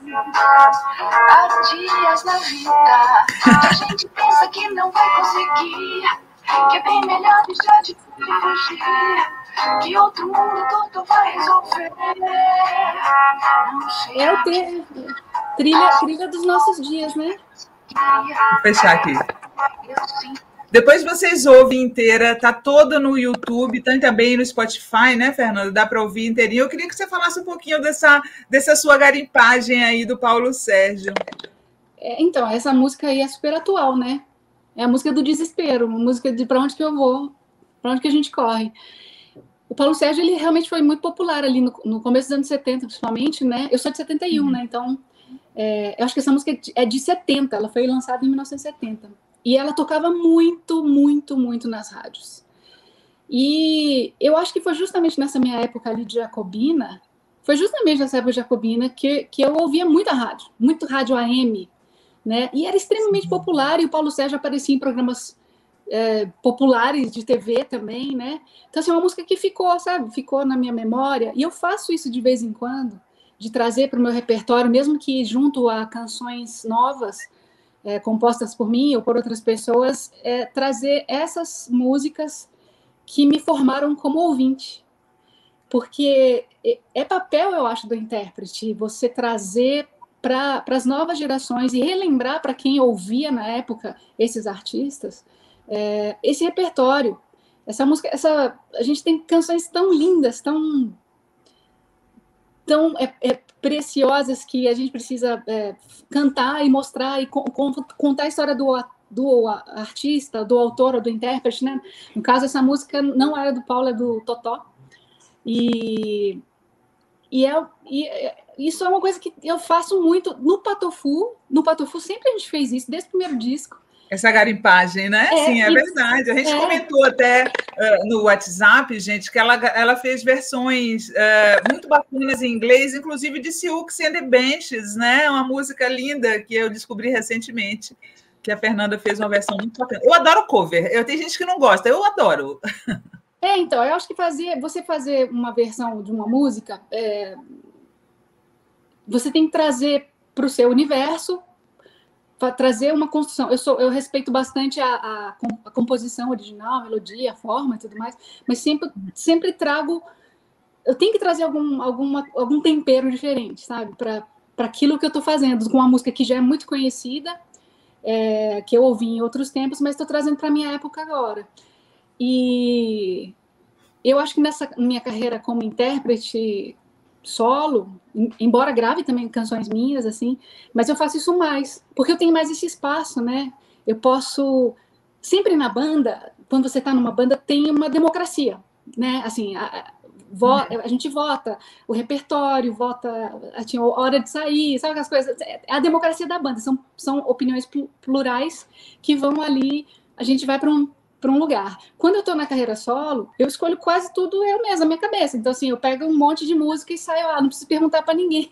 Há dias na vida que a gente pensa que não vai conseguir, que é bem melhor deixar de fugir, que outro mundo todo vai resolver. Não sei. É o trilha dos nossos dias, né? Vou fechar aqui. Depois vocês ouvem inteira, tá toda no YouTube, tem também no Spotify, né, Fernanda? Dá para ouvir inteirinho. Eu queria que você falasse um pouquinho dessa sua garimpagem aí do Paulo Sérgio. Então, essa música aí é super atual, né? É a música do desespero, uma música de para onde que eu vou, para onde que a gente corre. O Paulo Sérgio, ele realmente foi muito popular ali no começo dos anos 70, principalmente, né? Eu sou de 71, né? Então, eu acho que essa música é de 70, ela foi lançada em 1970. E ela tocava muito, muito, muito nas rádios. E eu acho que foi justamente nessa minha época ali de Jacobina, que eu ouvia muita rádio, muito rádio AM, né? E era extremamente popular, e o Paulo Sérgio aparecia em programas populares de TV também, né? Então, assim, é uma música que ficou, sabe? Ficou na minha memória, e eu faço isso de vez em quando, de trazer para o meu repertório, mesmo que junto a canções novas, compostas por mim ou por outras pessoas, trazer essas músicas que me formaram como ouvinte. Porque é papel, eu acho, do intérprete, você trazer para as novas gerações e relembrar para quem ouvia na época esses artistas, esse repertório. Essa música, a gente tem canções tão lindas, tão preciosas, que a gente precisa cantar e mostrar e contar a história do artista, do autor ou do intérprete, né? No caso, essa música não era do Paulo, é do Totó. E isso é uma coisa que eu faço muito no Patofu. No Patofu sempre a gente fez isso, desde o primeiro disco. Essa garimpagem, né? Sim, é verdade. A gente comentou até no WhatsApp, gente, que ela fez versões muito bacanas em inglês, inclusive de Siouxsie and the Banshees, né? Uma música linda que eu descobri recentemente, que a Fernanda fez uma versão muito bacana. Eu adoro cover. Tem gente que não gosta, eu adoro. Então, eu acho que você fazer uma versão de uma música, você tem que trazer para o seu universo, para trazer uma construção. Eu respeito bastante a composição original, a melodia, a forma e tudo mais, mas sempre trago. Eu tenho que trazer algum tempero diferente, sabe? Para aquilo que eu estou fazendo, com uma música que já é muito conhecida, que eu ouvi em outros tempos, mas estou trazendo para a minha época agora. E eu acho que nessa minha carreira como intérprete solo, embora grave também canções minhas, assim, mas eu faço isso mais, porque eu tenho mais esse espaço, né? Eu posso... Sempre na banda, quando você está numa banda, tem uma democracia, né? Assim, a gente vota o repertório, vota a hora de sair, sabe aquelas coisas? É a democracia da banda, são opiniões plurais que vão ali, a gente vai para um lugar. Quando eu estou na carreira solo, eu escolho quase tudo eu mesma, na minha cabeça. Então, assim, eu pego um monte de música e saio lá, não preciso perguntar para ninguém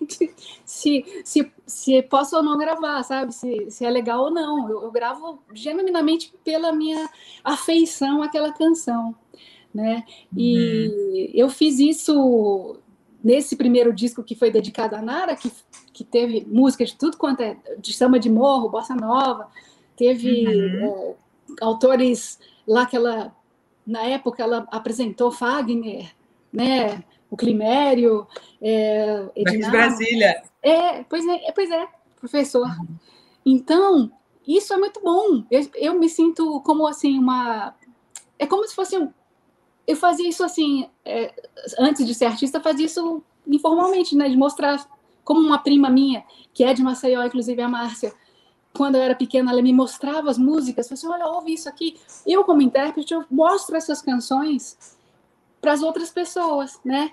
se posso ou não gravar, sabe? Se é legal ou não. Eu gravo genuinamente pela minha afeição àquela canção, né? E eu fiz isso nesse primeiro disco que foi dedicado à Nara, que teve música de tudo quanto de samba de morro, bossa nova, teve autores lá que na época ela apresentou Fagner, né? O Climério, Ednar, Brasília. Pois é, professor. Então, isso é muito bom. Eu me sinto como assim é como se fosse eu fazia isso assim, antes de ser artista, fazia isso informalmente, né? De mostrar como uma prima minha, que é de Maceió, inclusive a Márcia, quando eu era pequena, ela me mostrava as músicas, falou assim, olha, ouve isso aqui. Eu, como intérprete, eu mostro essas canções para as outras pessoas, né?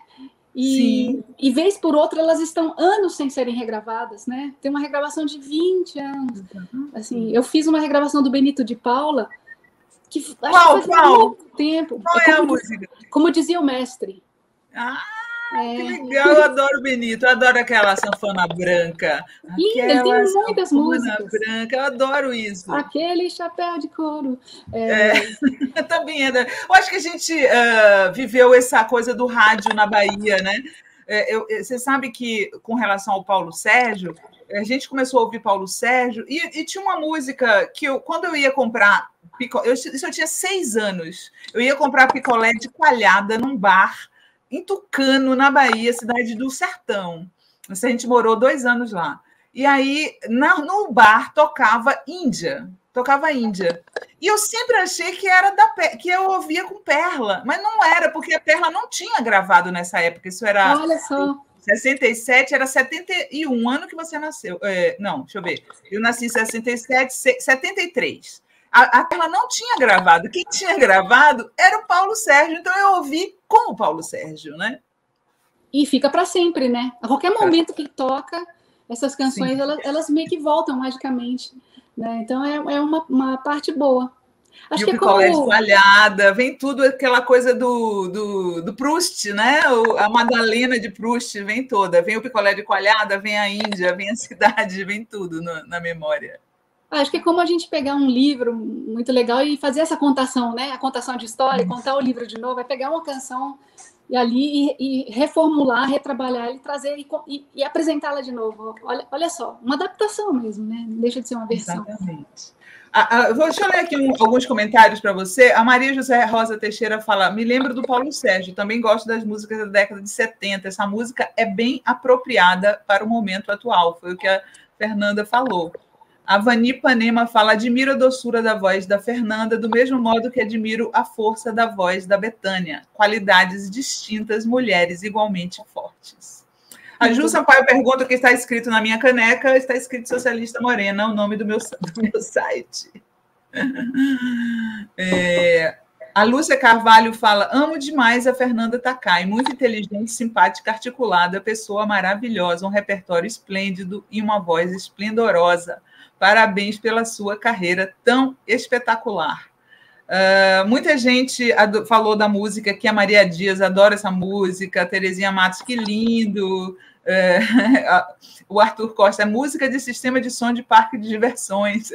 E vez por outra, elas estão anos sem serem regravadas, né? Tem uma regravação de 20 anos. Assim, eu fiz uma regravação do Benito de Paula, que acho que faz muito tempo. Qual é a música? Como dizia o mestre. Que legal, eu adoro o Benito, eu adoro aquela sanfona branca. Linda, ele tem muitas músicas. Branca, eu adoro isso. Aquele chapéu de couro. Também é. Eu acho que a gente viveu essa coisa do rádio na Bahia, né? Você sabe que, com relação ao Paulo Sérgio, a gente começou a ouvir Paulo Sérgio e tinha uma música que quando eu ia comprar eu tinha 6 anos, eu ia comprar picolé de coalhada num bar em Tucano, na Bahia, cidade do Sertão. A gente morou 2 anos lá. E aí, no bar, tocava Índia. E eu sempre achei que eu ouvia com Perla, mas não era, porque a Perla não tinha gravado nessa época. Isso era... Olha só. 67, era 71, ano que você nasceu. Não, deixa eu ver. Eu nasci em 67, 73. A Perla não tinha gravado. Quem tinha gravado era o Paulo Sérgio. Então, eu ouvi com o Paulo Sérgio, né? E fica para sempre, né? A qualquer momento que toca, essas canções, elas meio que voltam magicamente. Né? Então, é uma parte boa. Acho e o picolé de coalhada, vem tudo aquela coisa do Proust, né? A Madalena de Proust vem toda. Vem o picolé de coalhada, vem a Índia, vem a cidade, vem tudo na memória. Acho que é como a gente pegar um livro muito legal e fazer essa contação, né? A contação de história, contar o livro de novo, é pegar uma canção e ali e reformular, retrabalhar e trazer e apresentá-la de novo. Olha só, uma adaptação mesmo, né? Não deixa de ser uma versão. Exatamente. Deixa eu ler aqui alguns comentários para você. A Maria José Rosa Teixeira fala: me lembro do Paulo Sérgio, também gosto das músicas da década de 70. Essa música é bem apropriada para o momento atual. Foi o que a Fernanda falou. A Vani Panema fala: admiro a doçura da voz da Fernanda, do mesmo modo que admiro a força da voz da Bethânia. Qualidades distintas, mulheres igualmente fortes. A Ju Sampaio pergunta o que está escrito na minha caneca. Está escrito Socialista Morena, o nome do meu site. A Lúcia Carvalho fala: amo demais a Fernanda Takai, muito inteligente, simpática, articulada, pessoa maravilhosa, um repertório esplêndido e uma voz esplendorosa. Parabéns pela sua carreira tão espetacular. Muita gente falou da música que a Maria Dias adora essa música, a Terezinha Matos, que lindo. O Arthur Costa, música de sistema de som de parque de diversões.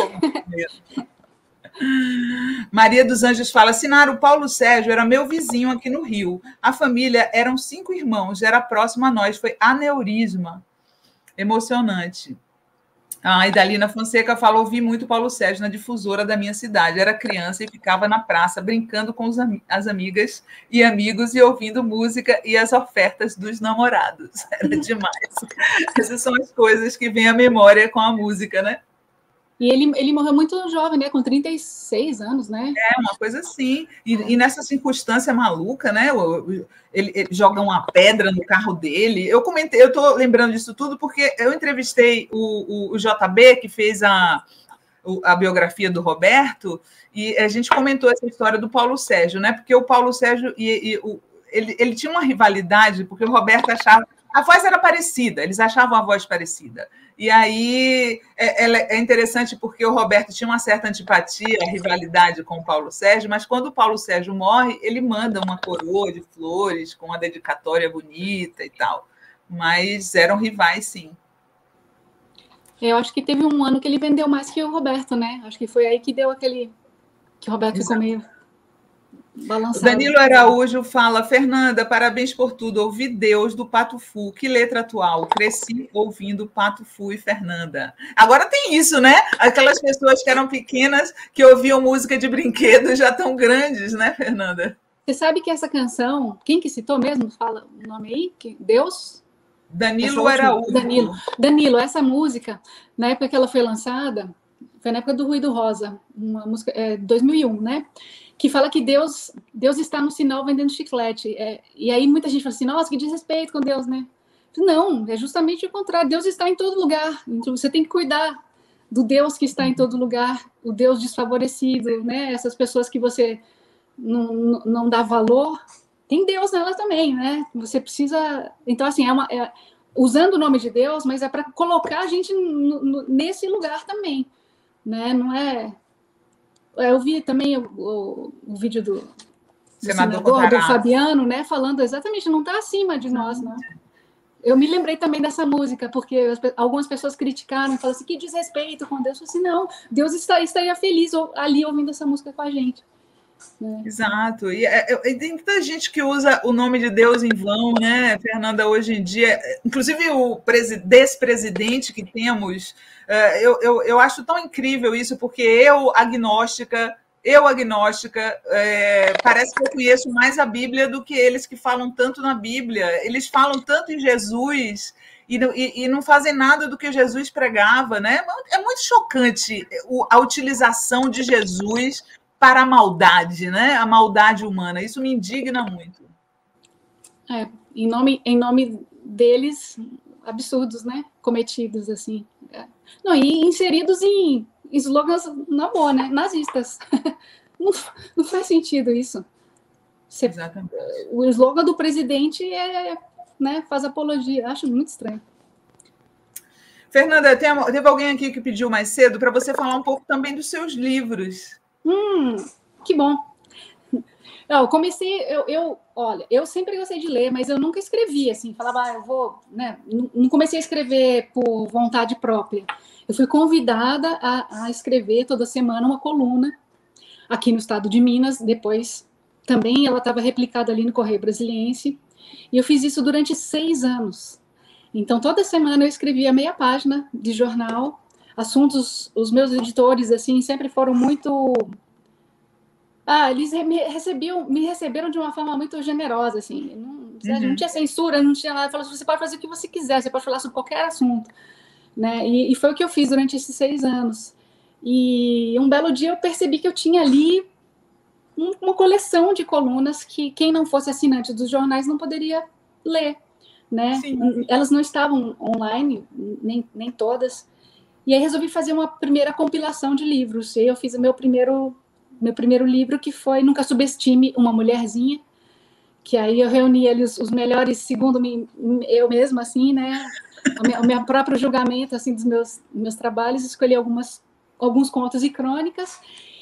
Maria dos Anjos fala: Sinara, o Paulo Sérgio era meu vizinho aqui no Rio. A família eram 5 irmãos, era próximo a nós, foi aneurisma. Emocionante. A Idalina Fonseca falou: ouvi muito Paulo Sérgio na difusora da minha cidade. Era criança e ficava na praça brincando com as amigas e amigos e ouvindo música e as ofertas dos namorados. Era demais. Essas são as coisas que vêm à memória com a música, né? E ele morreu muito jovem, né? Com 36 anos, né? Uma coisa assim. E nessa circunstância maluca, né? Ele joga uma pedra no carro dele. Eu estou lembrando disso tudo porque eu entrevistei o JB, que fez a biografia do Roberto, e a gente comentou essa história do Paulo Sérgio, né? Porque o Paulo Sérgio ele tinha uma rivalidade, porque o Roberto achava... A voz era parecida, eles achavam a voz parecida. E aí é interessante porque o Roberto tinha uma certa antipatia, rivalidade com o Paulo Sérgio, mas quando o Paulo Sérgio morre, ele manda uma coroa de flores com uma dedicatória bonita e tal. Mas eram rivais, sim. Eu acho que teve um ano que ele vendeu mais que o Roberto, né? Acho que foi aí que deu aquele... que o Roberto ficou meio... balançado. Danilo Araújo fala: Fernanda, parabéns por tudo. Ouvi Deus do Pato Fu. Que letra atual. Cresci ouvindo Pato Fu e Fernanda. Agora tem isso, né? Aquelas pessoas que eram pequenas, que ouviam música de brinquedo, já tão grandes, né, Fernanda? Você sabe que essa canção, quem que citou mesmo? Fala o nome aí? Deus? Danilo Araújo. Danilo, essa música, na época que ela foi lançada, foi na época do Ruído Rosa, uma música 2001, né? Que fala que Deus está no sinal vendendo chiclete. E aí muita gente fala assim: nossa, que desrespeito com Deus, né? Não, é justamente o contrário. Deus está em todo lugar. Então você tem que cuidar do Deus que está em todo lugar, o Deus desfavorecido, né? Essas pessoas que você não dá valor, tem Deus nela também, né? Você precisa... Então, assim, usando o nome de Deus, mas é para colocar a gente nesse lugar também, né? Não é... Eu vi também o vídeo do senador, do Fabiano, né? Falando exatamente, não está acima de nós, não. Eu me lembrei também dessa música, porque algumas pessoas criticaram, falaram assim, que desrespeito com Deus. Eu falei assim, não, Deus estaria feliz ali ouvindo essa música com a gente. Né? Exato. E tem muita gente que usa o nome de Deus em vão, né, Fernanda, hoje em dia. Inclusive o despresidente que temos, eu acho tão incrível isso, porque eu, agnóstica, parece que eu conheço mais a Bíblia do que eles que falam tanto na Bíblia. Eles falam tanto em Jesus e não fazem nada do que Jesus pregava, né? É muito chocante a utilização de Jesus para a maldade, né? A maldade humana. Isso me indigna muito. Em nome deles, absurdos, né? Cometidos, assim. Não, e inseridos em slogans, na boa, né? Nazistas. Não faz sentido isso. Exatamente. O slogan do presidente né, faz apologia. Acho muito estranho. Fernanda, teve alguém aqui que pediu mais cedo para você falar um pouco também dos seus livros. Que bom. Eu comecei, olha, eu sempre gostei de ler, mas eu nunca escrevi, assim, falava, eu vou, né, não comecei a escrever por vontade própria. Eu fui convidada a escrever toda semana uma coluna aqui no estado de Minas, depois também ela estava replicada ali no Correio Brasiliense, e eu fiz isso durante 6 anos. Então, toda semana eu escrevia meia página de jornal, assuntos, os meus editores, assim, sempre foram muito... eles me receberam de uma forma muito generosa, assim, não tinha censura, não tinha nada, falaram, você pode fazer o que você quiser, você pode falar sobre qualquer assunto, né, e foi o que eu fiz durante esses 6 anos, e um belo dia eu percebi que eu tinha ali uma coleção de colunas que quem não fosse assinante dos jornais não poderia ler, né, sim. Elas não estavam online, nem todas, e aí resolvi fazer uma primeira compilação de livros, e eu fiz o meu primeiro livro, que foi Nunca Subestime uma Mulherzinha, que aí eu reuni ali os melhores, segundo eu mesma, assim, né, o meu próprio julgamento, assim, dos meus trabalhos, escolhi alguns contos e crônicas,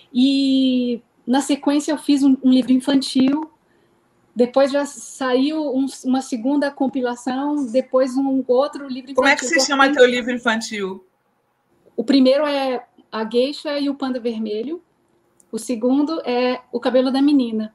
e na sequência eu fiz um livro infantil, depois já saiu uma segunda compilação, depois um outro livro infantil. Como é que se chama teu livro infantil? O primeiro é A Geisha e o Panda Vermelho, o segundo é O Cabelo da Menina.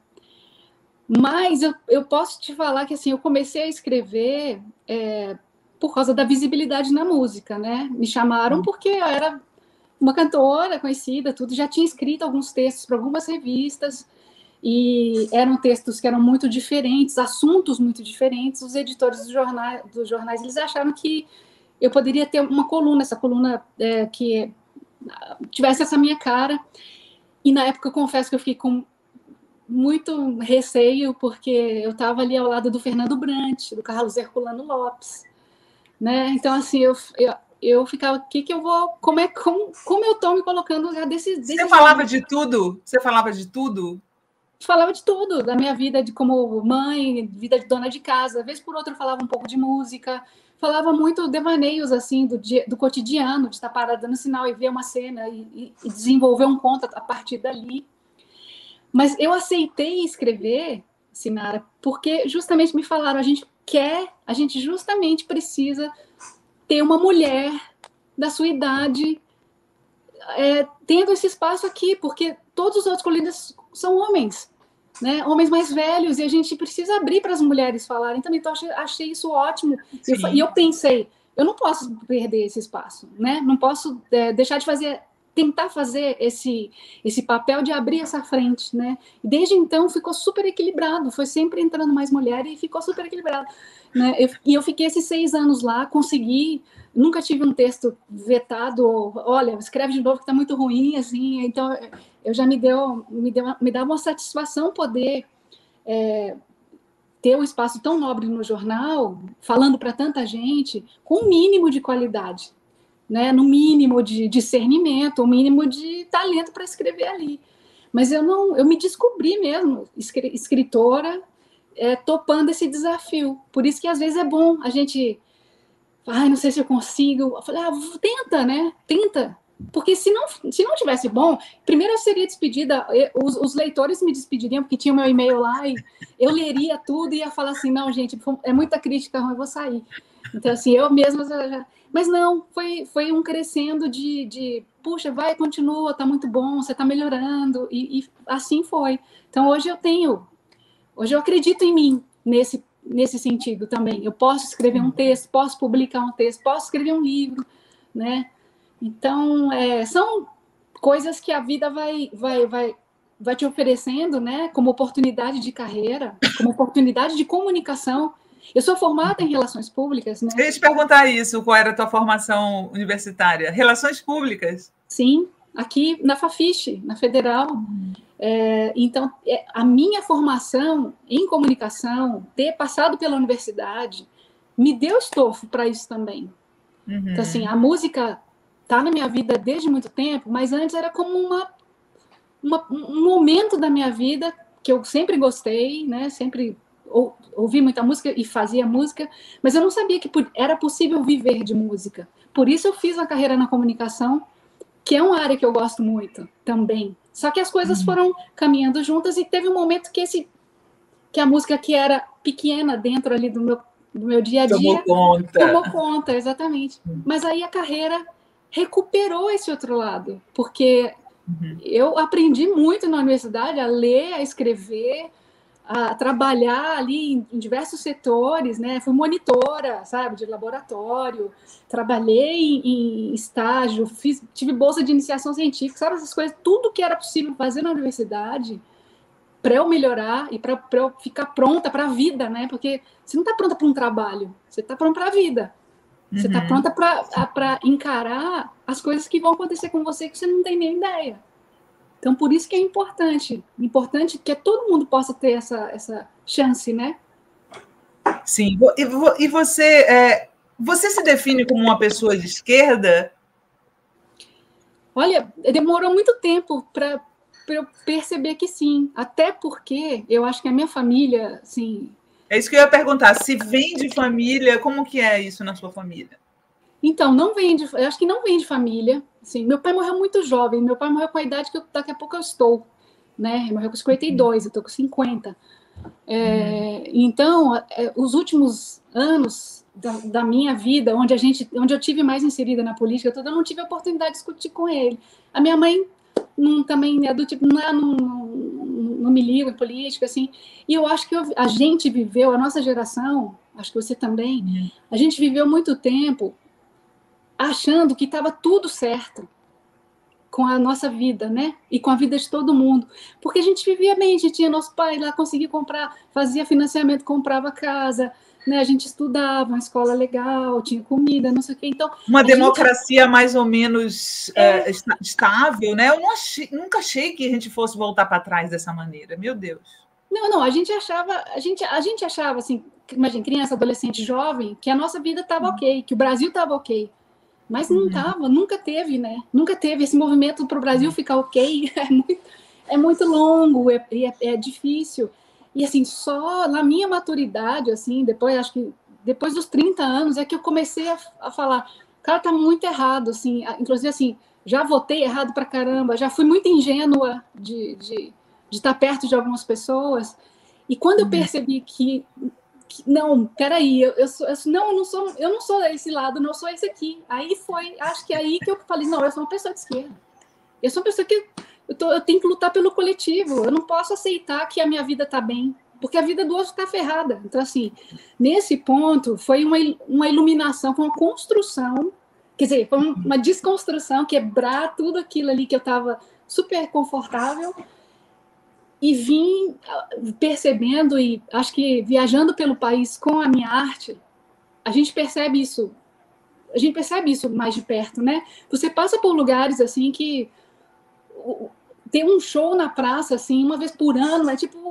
Mas eu posso te falar que assim, eu comecei a escrever por causa da visibilidade na música, né? Me chamaram porque eu era uma cantora conhecida, tudo. Já tinha escrito alguns textos para algumas revistas, e eram textos que eram muito diferentes, assuntos muito diferentes. Os editores dos jornais eles acharam que eu poderia ter uma coluna, essa coluna que tivesse essa minha cara. E na época eu confesso que eu fiquei com muito receio, porque eu estava ali ao lado do Fernando Brant, do Carlos Herculano Lopes, né? Então, assim, eu ficava, como eu estou me colocando no lugar desse Você falava de tudo? Você falava de tudo? Falava de tudo, da minha vida de como mãe, vida de dona de casa. Vez por outra eu falava um pouco de música, falava muito devaneios, assim, do cotidiano, de estar parada no sinal e ver uma cena e desenvolver um conto a partir dali. Mas eu aceitei escrever, Sinara, porque justamente me falaram, a gente justamente precisa ter uma mulher da sua idade tendo esse espaço aqui, porque todos os outros colunistas são homens, né? Homens mais velhos, e a gente precisa abrir para as mulheres falarem também. Então, achei isso ótimo. E eu pensei, eu não posso perder esse espaço, né? Não posso deixar de tentar fazer esse papel de abrir essa frente, né? E desde então ficou super equilibrado, foi sempre entrando mais mulher e ficou super equilibrado, né? Eu fiquei esses 6 anos lá, consegui, nunca tive um texto vetado, olha, escreve de novo que está muito ruim, assim, então eu já me dava uma satisfação poder ter um espaço tão nobre no jornal, falando para tanta gente, com um mínimo de qualidade, né? No mínimo de discernimento, o mínimo de talento para escrever ali. Mas eu me descobri mesmo escritora, topando esse desafio. Por isso que às vezes é bom a gente, não sei se eu consigo. Eu falei, tenta, né? Tenta. Porque se não tivesse bom, primeiro eu seria despedida, os leitores me despediriam, porque tinha o meu e-mail lá, e eu leria tudo e ia falar assim, não, gente, é muita crítica, eu vou sair. Então, assim, eu mesma já... Mas não, foi um crescendo de puxa, vai, continua, tá muito bom, você tá melhorando, e assim foi. Então, hoje eu acredito em mim nesse sentido também. Eu posso escrever um texto, posso publicar um texto, posso escrever um livro, né? Então, são coisas que a vida vai te oferecendo, né? Como oportunidade de carreira, como oportunidade de comunicação. Eu sou formada em relações públicas, né? Eu ia te perguntar isso, qual era a tua formação universitária? Relações públicas? Sim, aqui na Fafiche, na Federal. Então, a minha formação em comunicação, ter passado pela universidade, me deu estofo para isso também. Então, assim, a música está na minha vida desde muito tempo, mas antes era como um momento da minha vida que eu sempre gostei, né? Sempre ouvi muita música e fazia música, mas eu não sabia que era possível viver de música. Por isso eu fiz a carreira na comunicação, que é uma área que eu gosto muito também. Só que as coisas foram caminhando juntas e teve um momento que a música que era pequena dentro ali do meu dia a dia tomou conta, exatamente. Mas aí a carreira recuperou esse outro lado, porque eu aprendi muito na universidade a ler, a escrever, a trabalhar ali em diversos setores, né? Fui monitora, sabe, de laboratório, trabalhei em estágio, tive bolsa de iniciação científica, sabe, essas coisas, tudo que era possível fazer na universidade para eu melhorar e para eu ficar pronta para a vida, né? Porque você não está pronta para um trabalho, você está pronta para a vida. Você está pronta para encarar as coisas que vão acontecer com você que você não tem nem ideia. Então, por isso que é importante que todo mundo possa ter essa chance, né? Sim. E você se define como uma pessoa de esquerda? Olha, demorou muito tempo para eu perceber que sim. Até porque eu acho que a minha família, assim... É isso que eu ia perguntar. Se vem de família, como que é isso na sua família? Então, eu acho que não vem de família. Assim, meu pai morreu muito jovem. Meu pai morreu com a idade que daqui a pouco eu estou. Né? Ele morreu com 52, eu estou com 50. Então, os últimos anos da minha vida, onde eu tive mais inserida na política, eu não tive a oportunidade de discutir com ele. A minha mãe também é do tipo, não me liga em política, assim. E eu acho que a gente viveu, a nossa geração, acho que você também, a gente viveu muito tempo achando que estava tudo certo com a nossa vida, né? E com a vida de todo mundo. Porque a gente vivia bem, a gente tinha nosso pai lá, conseguia comprar, fazia financiamento, comprava casa, né? A gente estudava, uma escola legal, tinha comida, não sei o quê. Então, uma democracia mais ou menos estável, né? Eu nunca achei que a gente fosse voltar para trás dessa maneira, meu Deus. Não, a gente achava assim, imagina, criança, adolescente, jovem, que a nossa vida estava ok, que o Brasil estava ok. Mas não estava, nunca teve, né? Nunca teve esse movimento para o Brasil ficar ok. É muito longo, é difícil. E, assim, só na minha maturidade, assim, acho que depois dos 30 anos, é que eu comecei a falar, cara, tá muito errado, assim. Inclusive, assim, já votei errado pra caramba, já fui muito ingênua de estar perto de algumas pessoas. E quando eu percebi que não, peraí, eu não sou esse lado, não sou esse aqui. Acho que é aí que eu falei, não, eu sou uma pessoa de esquerda. Eu sou uma pessoa que eu tenho que lutar pelo coletivo. Eu não posso aceitar que a minha vida está bem, porque a vida do outro está ferrada. Então, assim, nesse ponto, foi uma iluminação, foi uma construção, quer dizer, foi uma desconstrução, quebrar tudo aquilo ali que eu estava super confortável. E vim percebendo, e acho que viajando pelo país com a minha arte, a gente percebe isso mais de perto, né? Você passa por lugares assim que tem um show na praça assim uma vez por ano, é tipo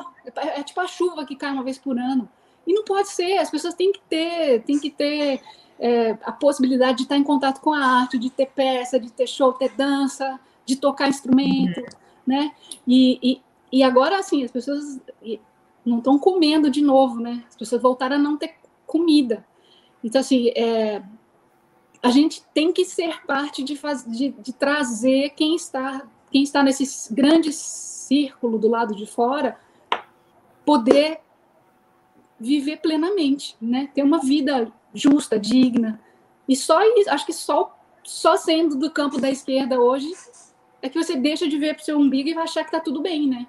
tipo a chuva que cai uma vez por ano. E não pode ser, as pessoas têm que ter a possibilidade de estar em contato com a arte, de ter peça, de ter show, ter dança, de tocar instrumento, né? E agora, assim, as pessoas não estão comendo de novo, né? As pessoas voltaram a não ter comida. Então, assim, a gente tem que ser parte de trazer quem está nesse grande círculo do lado de fora, poder viver plenamente, né? Ter uma vida justa, digna. E acho que só sendo do campo da esquerda hoje é que você deixa de ver para o seu umbigo e vai achar que está tudo bem, né?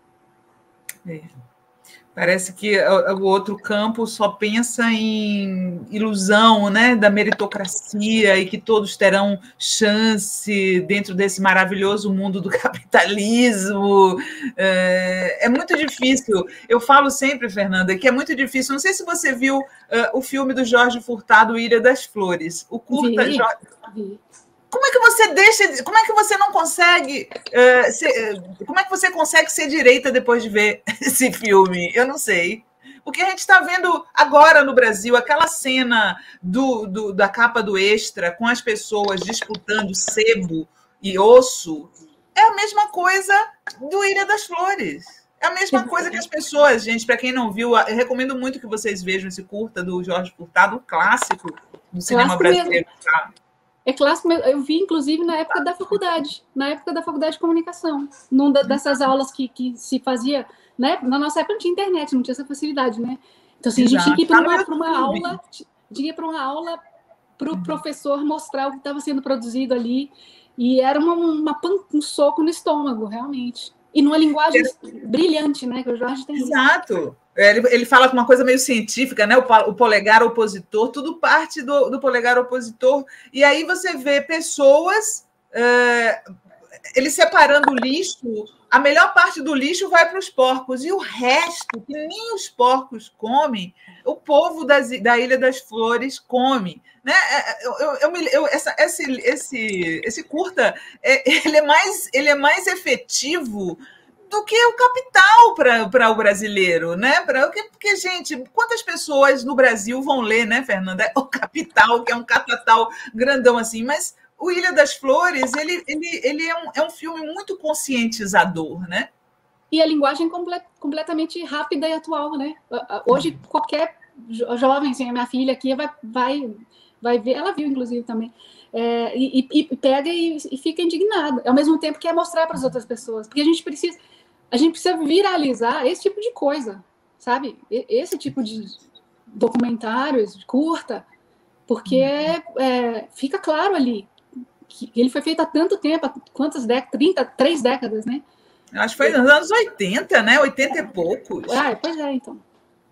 Parece que o outro campo só pensa em ilusão, né, da meritocracia e que todos terão chance dentro desse maravilhoso mundo do capitalismo. É muito difícil. Eu falo sempre, Fernanda, que é muito difícil. Não sei se você viu o filme do Jorge Furtado, Ilha das Flores. O curta... Vi. Como é que você como é que você não consegue como é que você consegue ser direita depois de ver esse filme? Eu não sei. Porque a gente está vendo agora no Brasil aquela cena da capa do Extra com as pessoas disputando sebo e osso. É a mesma coisa do Ilha das Flores. É a mesma coisa que as pessoas, gente, para quem não viu, eu recomendo muito que vocês vejam esse curta do Jorge Furtado, um clássico do cinema brasileiro. Tá? É clássico, eu vi, inclusive, na época da faculdade de comunicação, numa dessas aulas que se fazia, né? Na nossa época não tinha internet, não tinha essa facilidade, né? Então, assim, a gente tinha que ir para uma aula para o professor mostrar o que estava sendo produzido ali, e era um soco no estômago, realmente. E numa linguagem brilhante, né? Que o Jorge tem. Exato. Ele fala com uma coisa meio científica, né? O polegar opositor, tudo parte do polegar opositor. E aí você vê pessoas, ele separando o lixo, a melhor parte do lixo vai para os porcos, e o resto, que nem os porcos comem, o povo da Ilha das Flores come. Né? Esse curta, ele é mais efetivo do que o capital para o brasileiro, né? Porque, gente, quantas pessoas no Brasil vão ler, né, Fernanda? O Capital, que é um catatal grandão assim, mas o Ilha das Flores, ele é um filme muito conscientizador, né? E a linguagem completamente rápida e atual, né? Hoje, qualquer jovem, assim, a minha filha aqui vai ver, ela viu, inclusive, também, e pega e fica indignada, ao mesmo tempo que é mostrar para as outras pessoas, porque a gente precisa viralizar esse tipo de coisa, sabe? Esse tipo de documentários, de curta, porque fica claro ali que ele foi feito há tanto tempo, há quantas décadas? 3 décadas, né? Acho que foi nos anos 80, né? 80 e poucos. Pois é, então.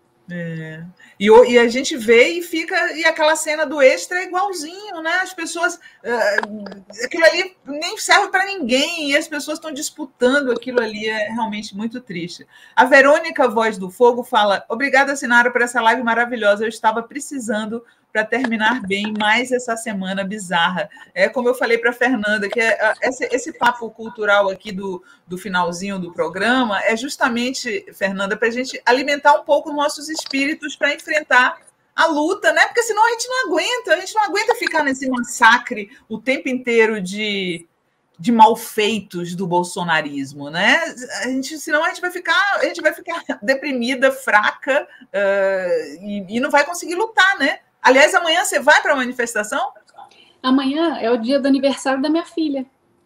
E a gente vê e aquela cena do Extra é igualzinho, né? As pessoas, aquilo ali nem serve para ninguém e as pessoas estão disputando aquilo ali, é realmente muito triste. A Verônica Voz do Fogo fala: obrigada, Sinara, por essa live maravilhosa, eu estava precisando para terminar bem mais essa semana bizarra. Como eu falei para a Fernanda, que esse papo cultural aqui do finalzinho do programa é justamente, Fernanda, para a gente alimentar um pouco nossos espíritos para enfrentar a luta, né? Porque senão a gente não aguenta ficar nesse massacre o tempo inteiro de malfeitos do bolsonarismo, né? Senão a gente vai ficar deprimida, fraca, e não vai conseguir lutar, né? Aliás, amanhã você vai para a manifestação? Amanhã é o dia do aniversário da minha filha.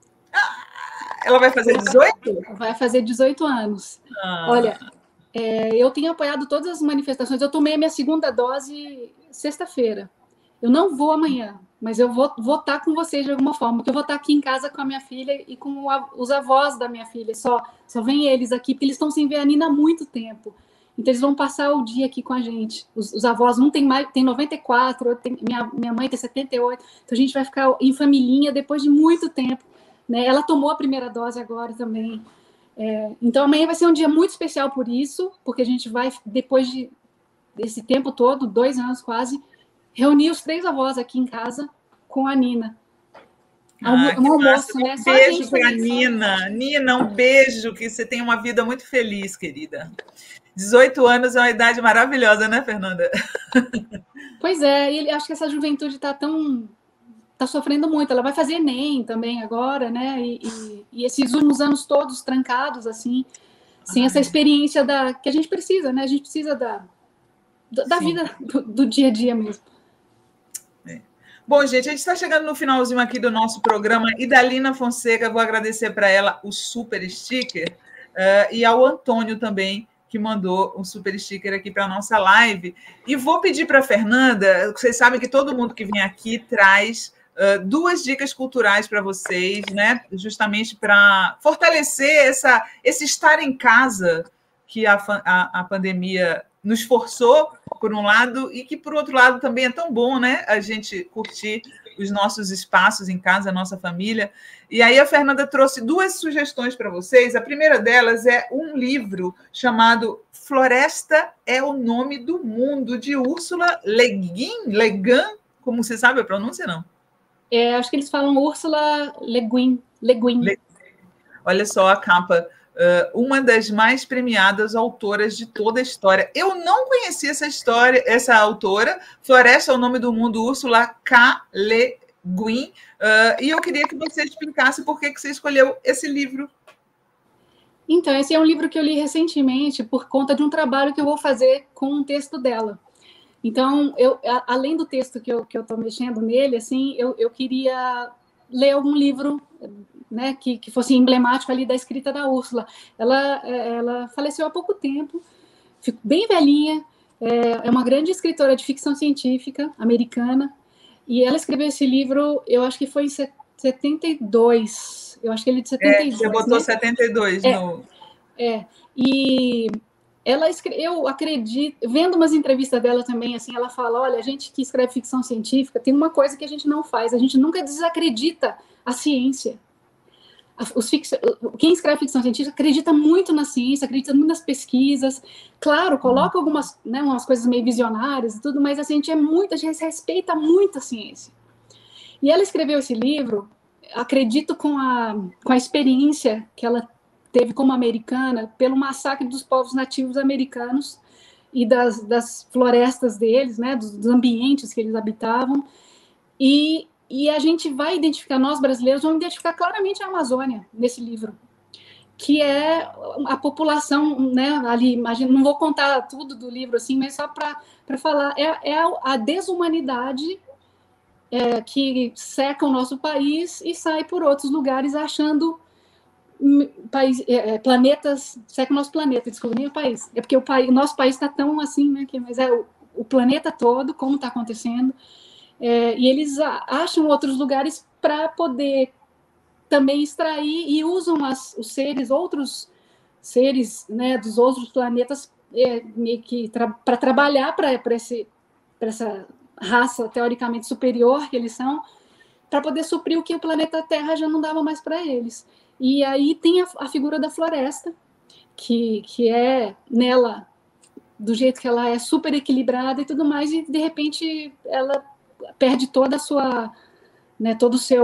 Ela vai fazer 18? Vai fazer 18 anos. Olha, eu tenho apoiado todas as manifestações. Eu tomei a minha segunda dose sexta-feira. Eu não vou amanhã, mas eu vou estar com vocês de alguma forma, porque eu vou estar aqui em casa com a minha filha e com os avós da minha filha. Só vem eles aqui, porque eles estão sem ver a Nina há muito tempo. Então, eles vão passar o dia aqui com a gente. Os avós, um tem 94, minha mãe tem 78. Então, a gente vai ficar em familhinha depois de muito tempo. Né? Ela tomou a primeira dose agora também. Então, amanhã vai ser um dia muito especial por isso, porque a gente vai, depois desse tempo todo, 2 anos quase, reunir os 3 avós aqui em casa com a Nina. Um almoço, né? Um beijo para a Nina. Nina, um beijo, que você tenha uma vida muito feliz, querida. 18 anos é uma idade maravilhosa, né, Fernanda? Pois é, e acho que essa juventude tá sofrendo muito. Ela vai fazer Enem também agora, né? E esses últimos anos todos trancados, assim, sem essa experiência que a gente precisa, né? A gente precisa da vida do dia a dia mesmo. Bom, gente, a gente está chegando no finalzinho aqui do nosso programa. E da Lina Fonseca, vou agradecer para ela o super sticker e ao Antônio também, que mandou um super sticker aqui para a nossa live. E vou pedir para a Fernanda, vocês sabem que todo mundo que vem aqui traz 2 dicas culturais para vocês, né? Justamente para fortalecer esse estar em casa que a pandemia nos forçou, por um lado, e que, por outro lado, também é tão bom, né? A gente curtir os nossos espaços em casa, a nossa família. E aí a Fernanda trouxe 2 sugestões para vocês. A primeira delas é um livro chamado Floresta é o Nome do Mundo, de Ursula Le Guin, como você sabe a pronúncia, não? Acho que eles falam Ursula Le Guin. Olha só a capa. Uma das mais premiadas autoras de toda a história. Eu não conhecia essa autora. Floresta é o Nome do Mundo, Ursula K. Le Guin. E eu queria que você explicasse por que você escolheu esse livro. Então, esse é um livro que eu li recentemente por conta de um trabalho que eu vou fazer com um texto dela. Então, além do texto que eu estou mexendo nele, assim, eu queria ler algum livro, né, que fosse emblemático ali da escrita da Úrsula. Ela faleceu há pouco tempo, ficou bem velhinha, é uma grande escritora de ficção científica americana, e ela escreveu esse livro, eu acho que foi em 72, eu acho que ele é de 72. Você botou, né? 72 no... E eu acredito, vendo umas entrevistas dela também, assim, ela fala, olha, a gente que escreve ficção científica tem uma coisa que a gente não faz, a gente nunca desacredita a ciência. Quem escreve ficção científica acredita muito na ciência, acredita muito nas pesquisas, claro, coloca algumas, né, umas coisas meio visionárias e tudo, mas assim, a gente respeita muito a ciência. E ela escreveu esse livro, acredito, com a experiência que ela teve como americana pelo massacre dos povos nativos americanos e das florestas deles, né, dos ambientes que eles habitavam, e a gente vai identificar, nós brasileiros vamos identificar claramente a Amazônia nesse livro, que é a população, né, ali, imagina, não vou contar tudo do livro assim, mas só para falar, é a desumanidade que seca o nosso país e sai por outros lugares achando planetas, seca o nosso planeta, desculpa, nem o país, é porque o nosso país está tão assim, né, mas é o planeta todo, como está acontecendo, e eles acham outros lugares para poder também extrair e usam outros seres, né, dos outros planetas para trabalhar para essa raça teoricamente superior que eles são, para poder suprir o que o planeta Terra já não dava mais para eles. E aí tem a figura da floresta, que é nela, do jeito que ela é super equilibrada e tudo mais, e de repente ela perde toda a sua, né,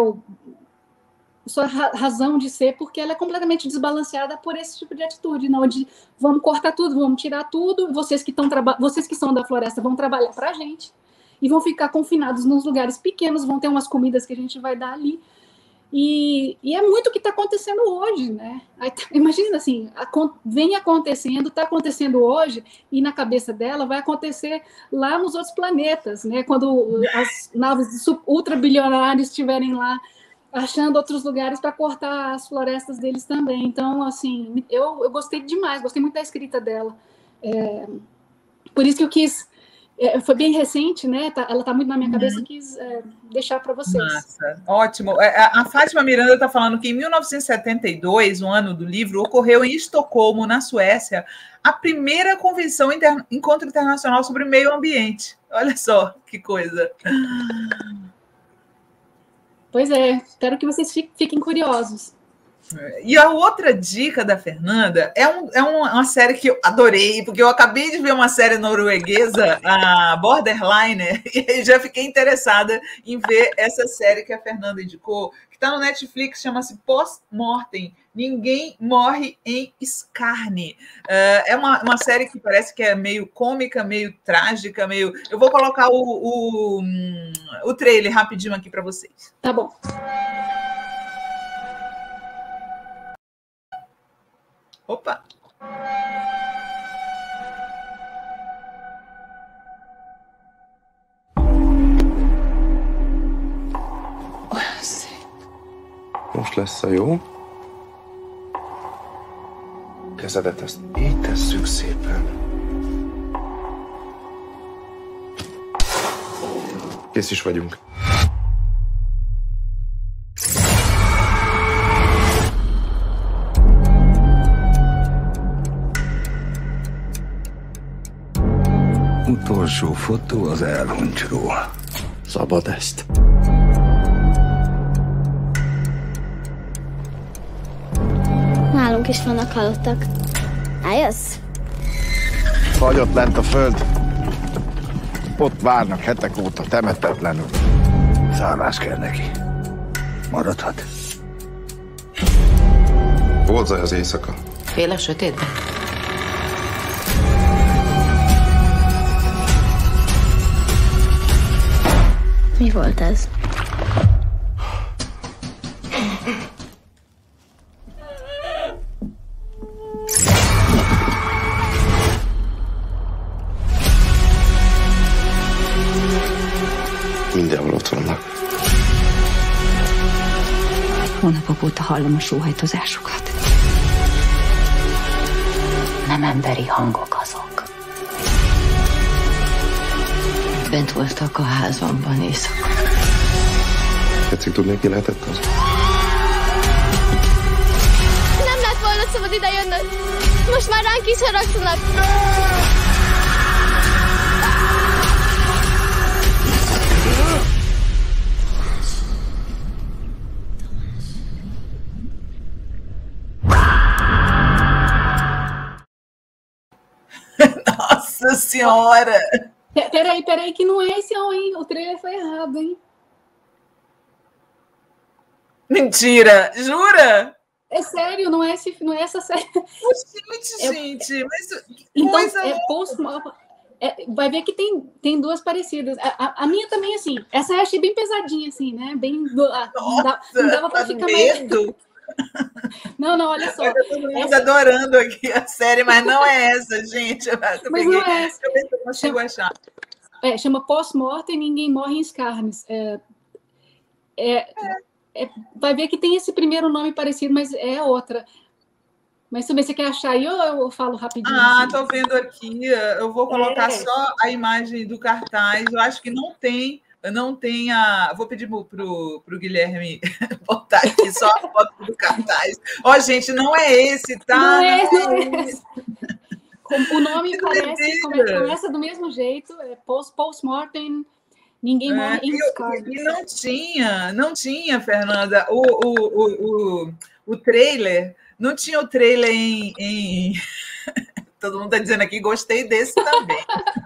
sua razão de ser, porque ela é completamente desbalanceada por esse tipo de atitude, não, de vamos cortar tudo, vamos tirar tudo, vocês que são da floresta vão trabalhar para a gente, e vão ficar confinados nos lugares pequenos, vão ter umas comidas que a gente vai dar ali, e é muito o que está acontecendo hoje, né? Aí, imagina assim, vem acontecendo, está acontecendo hoje, e na cabeça dela vai acontecer lá nos outros planetas, né? Quando as naves ultrabilionários estiverem lá achando outros lugares para cortar as florestas deles também. Então, assim, eu gostei demais, gostei muito da escrita dela. Por isso que eu quis... foi bem recente, né? Ela está muito na minha cabeça, quis deixar para vocês. Massa, ótimo. A Fátima Miranda está falando que em 1972, o ano do livro, ocorreu em Estocolmo, na Suécia, a primeira convenção Encontro Internacional sobre Meio Ambiente. Olha só que coisa. Pois é, espero que vocês fiquem curiosos. E a outra dica da Fernanda é uma série que eu adorei, porque eu acabei de ver uma série norueguesa, a Borderline, e já fiquei interessada em ver essa série que a Fernanda indicou, que está no Netflix, chama-se Post-Mortem. Ninguém morre em Skarne. É uma série que parece que é meio cômica, meio trágica, meio... Eu vou colocar o trailer rapidinho aqui para vocês. Tá bom. Opa! Olyan szép. Most lesz a jó. Kezedet ezt így tesszük szépen. Kész is vagyunk. Utolsó fotó az elhuncsról. Szabad ezt. Nálunk is vannak halottak. Eljössz? Fagyott lent a föld. Ott várnak hetek óta temetetlenül. Szállás kell neki. Maradhat. Volt zaj az éjszaka. Fél a sötétben? Mi volt ez? Mindenhol ott vannak. Hónapok óta hallom a sóhajtozásukat. Nem emberi hangok azok. Bent voltak a házamban éjszaka. Tetszik tudni, ki lehetett az? Nem lett volna szabad ide jönnöd. Most már ránk is haragszanak. Nossa Senhora! Peraí, que não é esse, hein? O trailer foi errado, hein? Mentira! Jura? É sério, não é essa série. Gente, mas então, coisa... vai ver que tem duas parecidas. A minha também, assim, essa eu achei bem pesadinha, assim, né? Bem, não dava para ficar medo. mais... Não, olha só. Todo mundo adorando aqui a série, mas não é essa, gente. Mas não é essa. Eu não consigo achar. Chama Post-Mortem, Ninguém Morre em Skarnes. Vai ver que tem esse primeiro nome parecido, mas é outra. Mas também você quer achar aí ou eu falo rapidinho? Tô vendo aqui. Eu vou colocar só a imagem do cartaz. Eu acho que não tem a... Vou pedir pro Guilherme botar aqui só a foto do cartaz. Gente, não é esse, tá? Não é esse. O nome começa do mesmo jeito. É Post-Mortem, Ninguém Morre em Skarnes. E não tinha, Fernanda, o trailer... Não tinha o trailer em... Todo mundo está dizendo aqui, gostei desse também.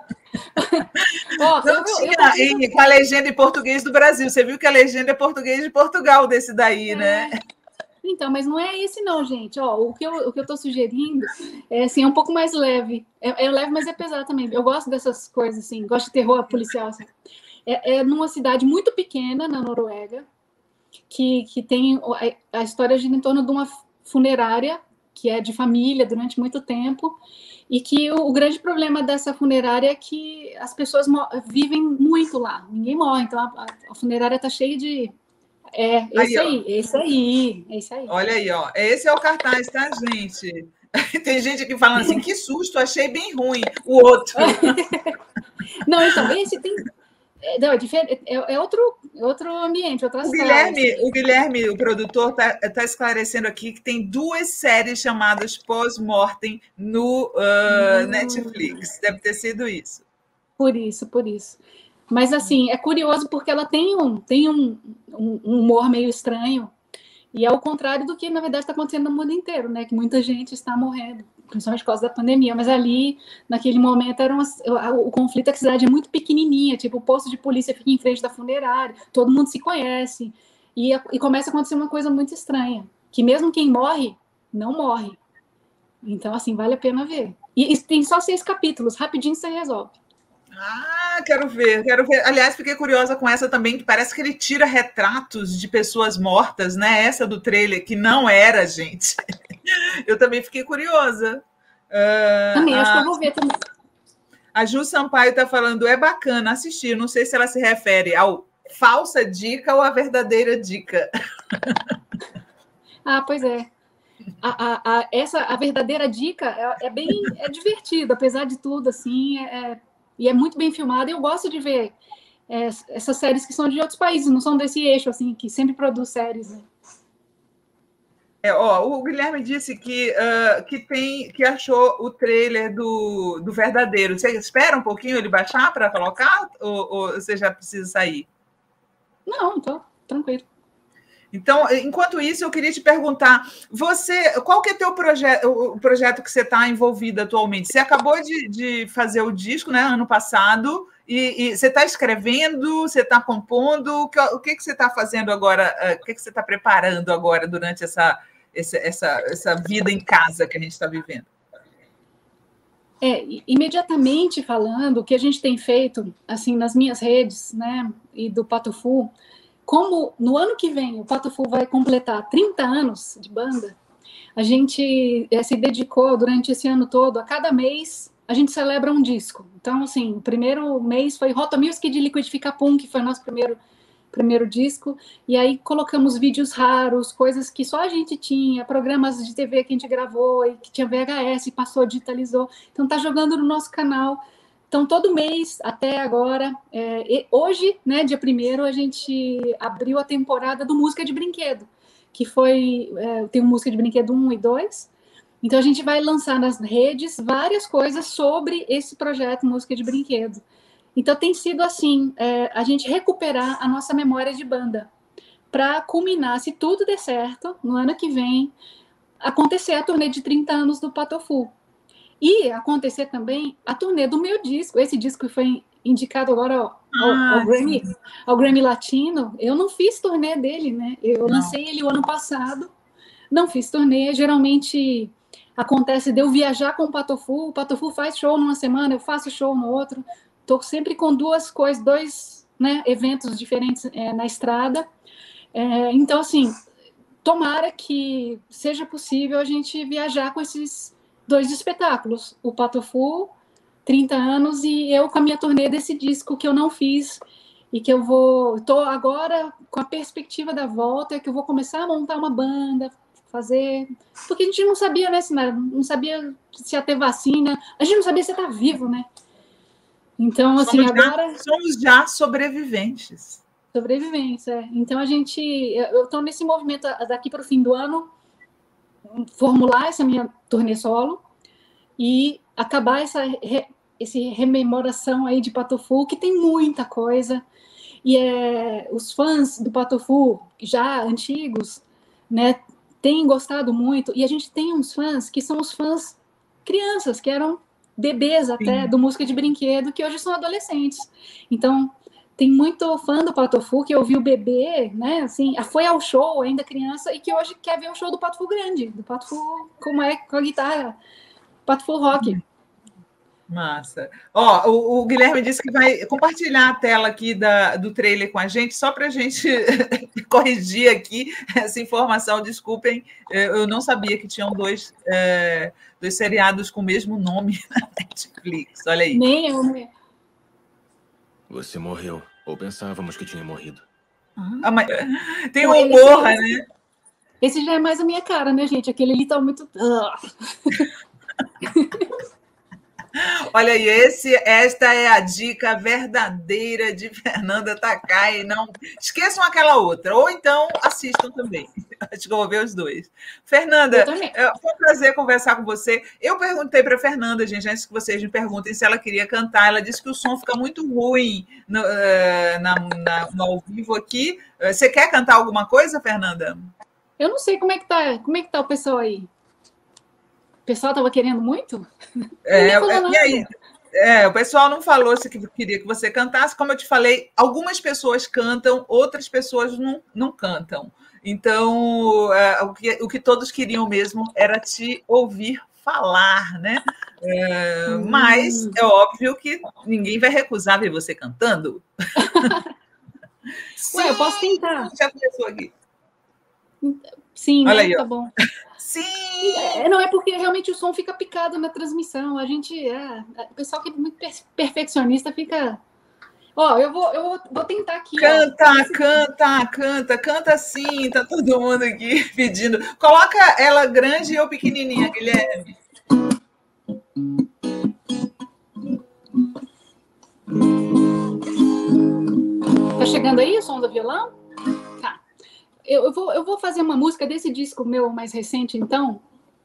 Não tinha com a legenda em português do Brasil. Você viu que a legenda é português de Portugal desse daí, né? Então, mas não é esse não, gente. O que eu estou sugerindo é assim, um pouco mais leve. É leve, mas é pesado também. Eu gosto dessas coisas, assim. Gosto de terror policial, assim. É numa cidade muito pequena, na Noruega, que tem... A história gira em torno de uma funerária, que é de família durante muito tempo, e que o grande problema dessa funerária é que as pessoas vivem muito lá, ninguém morre, então a funerária está cheia de... Esse aí. Olha aí, esse é o cartaz, tá, gente? Tem gente aqui falando assim, que susto, achei bem ruim, o outro. Não, então, esse tem... Não, é diferente, é outro ambiente, outra série. O Guilherme, o produtor, tá esclarecendo aqui que tem 2 séries chamadas Post-Mortem no Netflix. Deve ter sido isso. Por isso. Mas, assim, é curioso porque ela tem um humor meio estranho E é o contrário do que, na verdade, está acontecendo no mundo inteiro, né? Que muita gente está morrendo, principalmente por causa da pandemia. Mas ali, naquele momento, o conflito é que a cidade é muito pequenininha, tipo, o posto de polícia fica em frente da funerária, todo mundo se conhece. E começa a acontecer uma coisa muito estranha, que mesmo quem morre, não morre. Então, assim, vale a pena ver. E tem só 6 capítulos, rapidinho você resolve. Ah, quero ver. Aliás, fiquei curiosa com essa também, que parece que ele tira retratos de pessoas mortas, né? Essa do trailer, que não era, gente. Eu também fiquei curiosa. Também, acho que eu vou ver também. A Ju Sampaio está falando, é bacana assistir, não sei se ela se refere ao falsa dica ou a verdadeira dica. Ah, pois é. A verdadeira dica é divertida, apesar de tudo, assim, e é muito bem filmada. Eu gosto de ver essas séries que são de outros países, não são desse eixo, assim, que sempre produz séries, né? O Guilherme disse que achou o trailer do Verdadeiro. Você espera um pouquinho ele baixar para colocar ou você já precisa sair? Não, tô tranquilo. Então, enquanto isso, eu queria te perguntar, qual que é o projeto que você está envolvida atualmente? Você acabou de fazer o disco, né, ano passado, e você está escrevendo, você está compondo, o que você está fazendo agora, o que você está preparando agora durante essa vida em casa que a gente está vivendo? Imediatamente falando, o que a gente tem feito, assim, nas minhas redes, né, e do Pato Fu, como no ano que vem o Pato Fu vai completar 30 anos de banda, a gente se dedicou durante esse ano todo, a cada mês a gente celebra um disco. Então, assim, o primeiro mês foi Rota Music de Liquidifica-Pum, que foi nosso primeiro disco, e aí colocamos vídeos raros, coisas que só a gente tinha, programas de TV que a gente gravou, e que tinha VHS, passou, digitalizou, então tá jogando no nosso canal. Então, todo mês, até agora, hoje, né, dia 1º, a gente abriu a temporada do Música de Brinquedo, que tem o Música de Brinquedo 1 e 2. Então, a gente vai lançar nas redes várias coisas sobre esse projeto Música de Brinquedo. Então, tem sido assim, a gente recuperar a nossa memória de banda, para culminar, se tudo der certo, no ano que vem, acontecer a turnê de 30 anos do Pato Fu. E acontecer também a turnê do meu disco. Esse disco foi indicado agora ao Grammy Latino. Eu não fiz turnê dele, né? Eu lancei ele o ano passado, não fiz turnê. Geralmente acontece de eu viajar com o Pato Fu faz show numa semana, eu faço show no outro. Estou sempre com dois, né, eventos diferentes na estrada. Então, assim, tomara que seja possível a gente viajar com esses 2 espetáculos, o Pato Fu, 30 anos, e eu com a minha turnê desse disco que eu não fiz, e que estou agora com a perspectiva da volta, que eu vou começar a montar uma banda, fazer, porque a gente não sabia, né, não sabia se ia ter vacina, a gente não sabia se ia estar vivo, né? Então, assim, agora... Somos já sobreviventes. Sobreviventes, Então, eu estou nesse movimento daqui para o fim do ano, formular essa minha turnê solo e acabar essa rememoração aí de Pato Fu, que tem muita coisa, e os fãs do Pato Fu, já antigos, né, têm gostado muito, e a gente tem uns fãs que são os fãs crianças, que eram bebês até, do Música de Brinquedo, que hoje são adolescentes. Então, tem muito fã do Pato Fu que ouviu o bebê, né, assim, foi ao show ainda criança e que hoje quer ver o show do Pato Fu grande, do Pato Fu com a guitarra, Pato Fu rock. Massa. O Guilherme disse que vai compartilhar a tela aqui do trailer com a gente, só para a gente corrigir aqui essa informação. Desculpem, eu não sabia que tinham dois seriados com o mesmo nome na Netflix. Olha aí. Nem eu, né? Você morreu. Ou pensávamos que tinha morrido. Mas tem um humor, né? Esse já é mais a minha cara, né, gente? Aquele ali tá muito... Olha aí, esta é a dica verdadeira de Fernanda Takai. Não esqueçam aquela outra, ou então assistam também. Acho que eu vou ver os 2. Fernanda, foi um prazer conversar com você. Eu perguntei para a Fernanda, gente, antes que vocês me perguntem se ela queria cantar. Ela disse que o som fica muito ruim no ao vivo aqui. Você quer cantar alguma coisa, Fernanda? Eu não sei como é que tá o pessoal aí. O pessoal estava querendo muito? E aí? O pessoal não falou se queria que você cantasse. Como eu te falei, algumas pessoas cantam, outras pessoas não cantam. Então, o que todos queriam mesmo era te ouvir falar, né? Mas é óbvio que ninguém vai recusar ver você cantando. Sim, eu posso tentar. Já começou aqui. Sim, olha né? aí, tá bom. Sim! Não é porque realmente o som fica picado na transmissão. A gente, o pessoal que é muito perfeccionista fica... eu vou tentar aqui. Canta sim, tá todo mundo aqui pedindo. Coloca ela grande e eu pequenininha, Guilherme. Tá chegando aí o som do violão? Tá. Eu vou fazer uma música desse disco meu mais recente, então.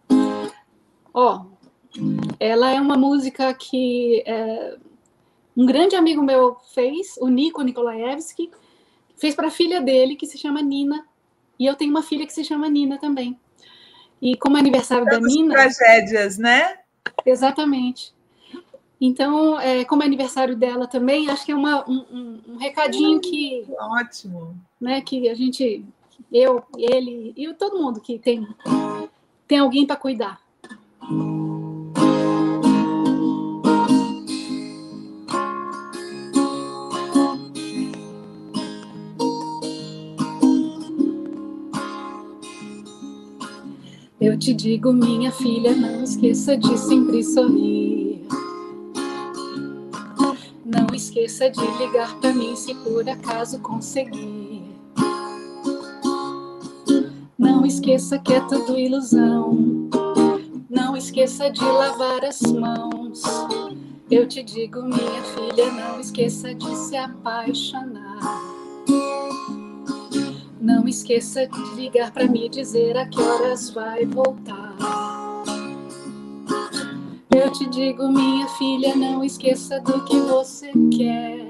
Ela é uma música que um grande amigo meu fez, o Nico Nikolaevski, fez para a filha dele, que se chama Nina, e eu tenho uma filha que se chama Nina também. E como é aniversário da Nina... tragédias, né? Exatamente. Então, como é aniversário dela também, acho que é um recadinho que... Ótimo. Né, que a gente, eu, ele e todo mundo que tem alguém para cuidar. Eu te digo, minha filha, não esqueça de sempre sorrir. Não esqueça de ligar para mim se por acaso conseguir. Não esqueça que é tudo ilusão. Não esqueça de lavar as mãos. Eu te digo, minha filha, não esqueça de se apaixonar. Não esqueça de ligar para me dizer a que horas vai voltar. Eu te digo, minha filha, não esqueça do que você quer.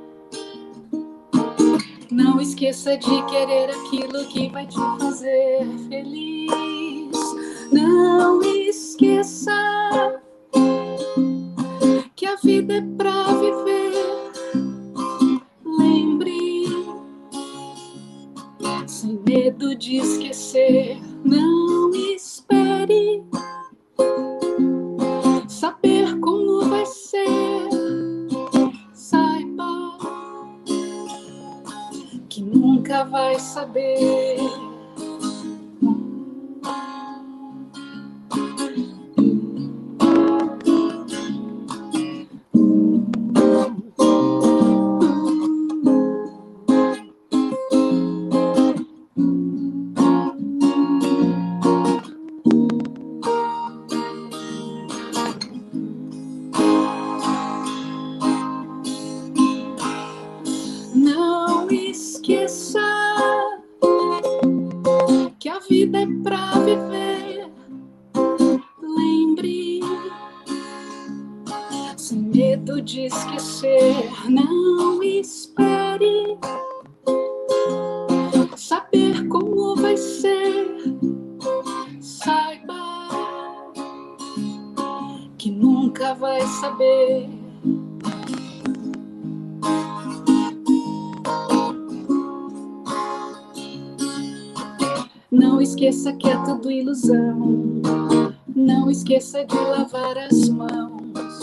Não esqueça de querer aquilo que vai te fazer feliz. Não esqueça que a vida é pra viver. Lembre, sem medo de esquecer. Não espere saber como vai ser. Saiba que nunca vai saber. Não esqueça que a vida é pra viver. Lembre, sem medo de esquecer. Não espere saber como vai ser. Saiba que nunca vai saber. Não esqueça que é tudo ilusão. Não esqueça de lavar as mãos.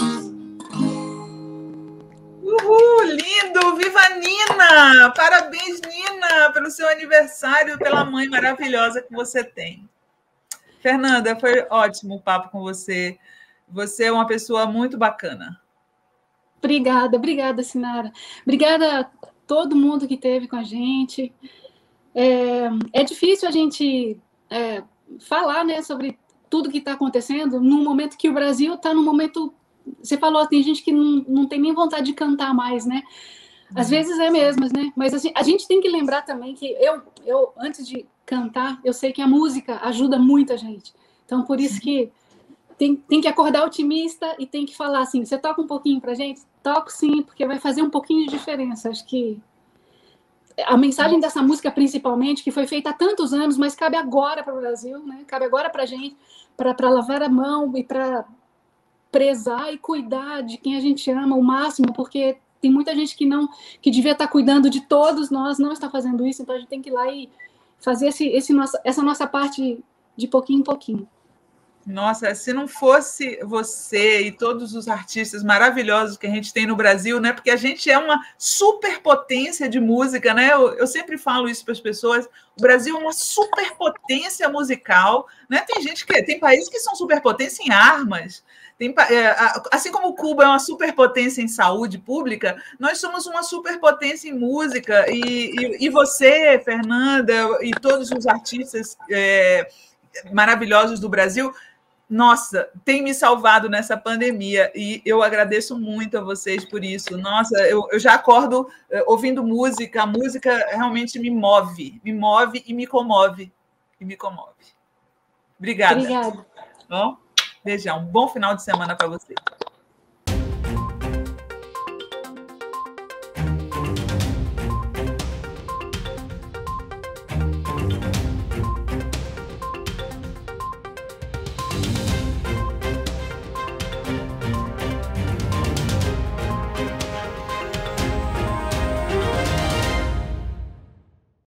Uhul, lindo! Viva Nina! Parabéns, Nina, pelo seu aniversário, pela mãe maravilhosa que você tem. Fernanda, foi ótimo o papo com você. Você é uma pessoa muito bacana. Obrigada, Sinara. Obrigada a todo mundo que esteve com a gente. É difícil a gente falar, né, sobre tudo que está acontecendo num momento que o Brasil está num momento... Você falou, tem gente que não tem nem vontade de cantar mais, né? Às vezes é mesmo, né? Mas assim, a gente tem que lembrar também que eu antes de cantar, eu sei que a música ajuda muita gente. Então, por isso que tem que acordar otimista e tem que falar assim, você toca um pouquinho pra gente? Toco sim, porque vai fazer um pouquinho de diferença. Acho que a mensagem dessa música, principalmente, que foi feita há tantos anos, mas cabe agora para o Brasil, né? Cabe agora para a gente, para lavar a mão e para prezar e cuidar de quem a gente ama o máximo, porque tem muita gente que devia estar cuidando de todos nós, não está fazendo isso, então a gente tem que ir lá e fazer essa nossa parte de pouquinho em pouquinho. Nossa, se não fosse você e todos os artistas maravilhosos que a gente tem no Brasil, né? Porque a gente é uma superpotência de música, né? Eu sempre falo isso para as pessoas. O Brasil é uma superpotência musical, né? Tem países que são superpotência em armas. Assim como Cuba é uma superpotência em saúde pública, nós somos uma superpotência em música. E você, Fernanda, e todos os artistas maravilhosos do Brasil, nossa, tem me salvado nessa pandemia e eu agradeço muito a vocês por isso. Nossa, eu já acordo ouvindo música, a música realmente me move e me comove. Obrigada. Obrigada. Bom, beijão, bom final de semana para vocês.